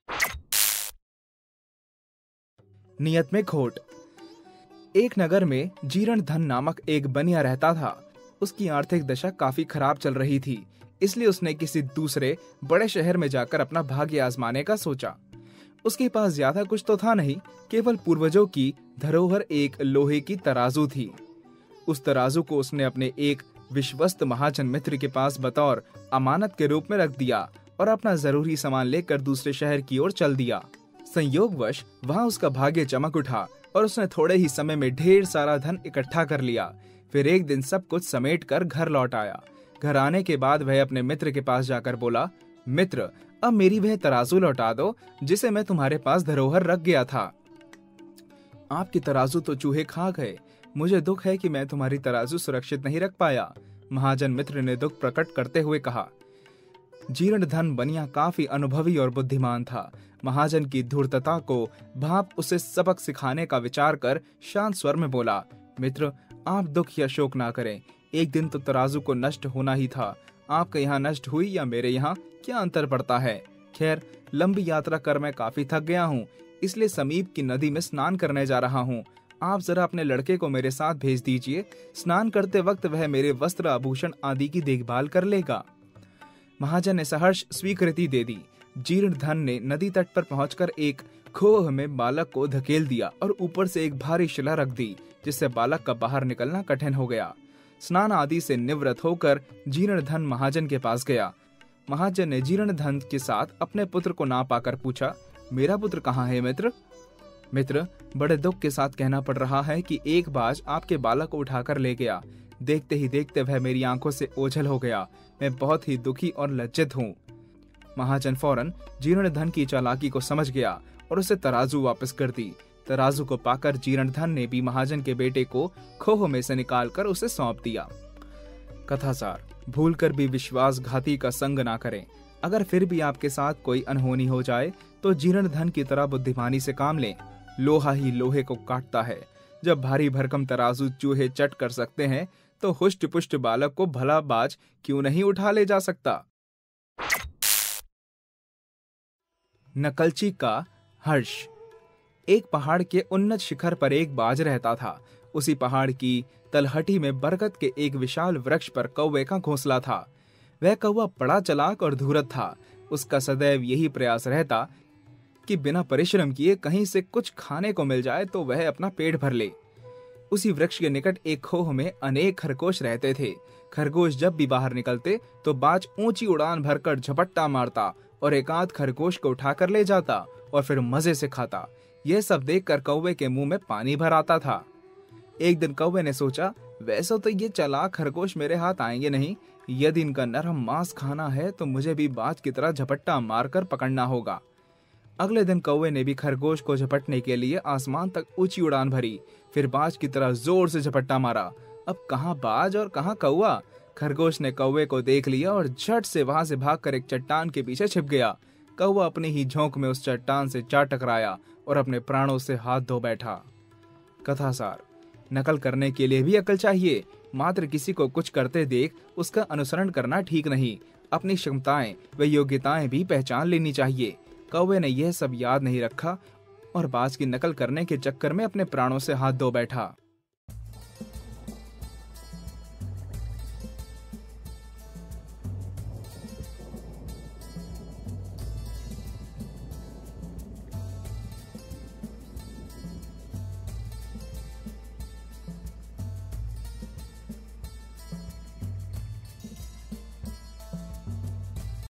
नियत में खोट। एक नगर में जीरण धन नामक एक बनिया रहता था। उसकी आर्थिक दशा काफी खराब चल रही थी, इसलिए उसने किसी दूसरे बड़े शहर में जाकर अपना भाग्य आजमाने का सोचा। उसके पास ज्यादा कुछ तो था नहीं, केवल पूर्वजों की धरोहर एक लोहे की तराजू थी। उस तराजू को उसने अपने एक विश्वस्त महाजन मित्र के पास बतौर अमानत के रूप में रख दिया और अपना जरूरी सामान लेकर दूसरे शहर की ओर चल दिया। संयोगवश वहां उसका भाग्य चमक उठा और उसने थोड़े ही समय में ढेर सारा धन इकट्ठा कर लिया। फिर एक दिन सब कुछ समेट कर घर लौट आया। घर आने के बाद वह अपने मित्र के पास जाकर बोला, मित्र, अब मेरी वह तराजू लौटा दो जिसे मैं तुम्हारे पास धरोहर रख गया था। आपकी तराजू तो चूहे खा गए। मुझे दुख है कि मैं तुम्हारी तराजू सुरक्षित नहीं रख पाया। महाजन मित्र ने दुख प्रकट करते हुए कहा। जीर्ण धन बनिया काफी अनुभवी और बुद्धिमान था। महाजन की धूर्तता को भाप उसे सबक सिखाने का विचार कर शांत स्वर में बोला, मित्र, आप दुख या शोक ना करें। एक दिन तो तराजू को नष्ट होना ही था। आपके यहाँ नष्ट हुई या मेरे यहाँ, क्या अंतर पड़ता है। खैर, लंबी यात्रा कर मैं काफी थक गया हूँ, इसलिए समीप की नदी में स्नान करने जा रहा हूँ। आप जरा अपने लड़के को मेरे साथ भेज दीजिए। स्नान करते वक्त वह मेरे वस्त्र आभूषण आदि की देखभाल कर लेगा। महाजन ने सहर्ष स्वीकृति दे दी। जीर्ण धन ने नदी तट पर पहुंचकर एक खोह में बालक को धकेल दिया और ऊपर से एक भारी शिला रख दी, जिससे बालक का बाहर निकलना कठिन हो गया। स्नान आदि से निवृत्त होकर जीर्ण धन महाजन के पास गया। महाजन ने जीर्ण धन के साथ अपने पुत्र को ना पाकर पूछा, मेरा पुत्र कहाँ है मित्र? मित्र, बड़े दुख के साथ कहना पड़ रहा है कि एक बाज आपके बालक को उठाकर ले गया। देखते ही देखते वह मेरी आंखों से ओझल हो गया। मैं बहुत ही दुखी और लज्जित हूँ। महाजन फौरन जीर्ण धन की चालाकी को समझ गया और उसे तराजू वापस कर दी। तराजू को पाकर जीर्ण धन ने भी महाजन के बेटे को खोह में से निकालकर उसे सौंप दिया। कथासार, भूलकर भी विश्वासघाती का संग ना करें। अगर फिर भी आपके साथ कोई अनहोनी हो जाए तो जीर्ण धन की तरह बुद्धिमानी से काम लें। लोहा ही लोहे को काटता है। जब भारी भरकम तराजू चूहे चट कर सकते हैं तो हुष्ट पुष्ट बालक को भला बाज क्यों नहीं उठा ले जा सकता। नकलची का हर्ष। एक पहाड़ के उन्नत शिखर पर एक बाज रहता था। उसी पहाड़ की तलहटी में बरगद के एक विशाल वृक्ष पर कौवे का घोंसला था। वह कौवा बड़ा चालाक और धूर्त था। उसका सदैव यही प्रयास रहता कि बिना परिश्रम किए कहीं से कुछ खाने को मिल जाए तो वह अपना पेट भर ले। उसी वृक्ष के निकट एक खोह में अनेक खरगोश रहते थे। खरगोश जब भी बाहर निकलते तो बाज ऊंची उड़ान भरकर झपट्टा मारता और एकांत खरगोश को उठाकर ले जाता और फिर मजे से खाता। यह सब देखकर कौवे के मुंह में पानी भर आता था। एक दिन कौवे ने सोचा, वैसे तो ये चालाक खरगोश मेरे हाथ आएंगे नहीं। यदि इनका नरम मांस खाना है तो मुझे भी बाज की तरह झपट्टा मारकर पकड़ना होगा। अगले दिन कौवे ने भी खरगोश को झपटने के लिए आसमान तक ऊंची उड़ान भरी, फिर बाज की तरह जोर से झपट्टा मारा। अब कहाँ बाज और कहाँ कौवा। खरगोश ने कौवे को देख लिया और झट से वहां से भागकर एक चट्टान के पीछे छिप गया। कौवा अपनी ही झोंक में उस चट्टान से जा टकराया और अपने प्राणों से हाथ धो बैठा। कथासार, नकल करने के लिए भी अकल चाहिए। मात्र किसी को कुछ करते देख उसका अनुसरण करना ठीक नहीं। अपनी क्षमताएं व योग्यताएं भी पहचान लेनी चाहिए। कौवे ने यह सब याद नहीं रखा और बाज की नकल करने के चक्कर में अपने प्राणों से हाथ धो बैठा।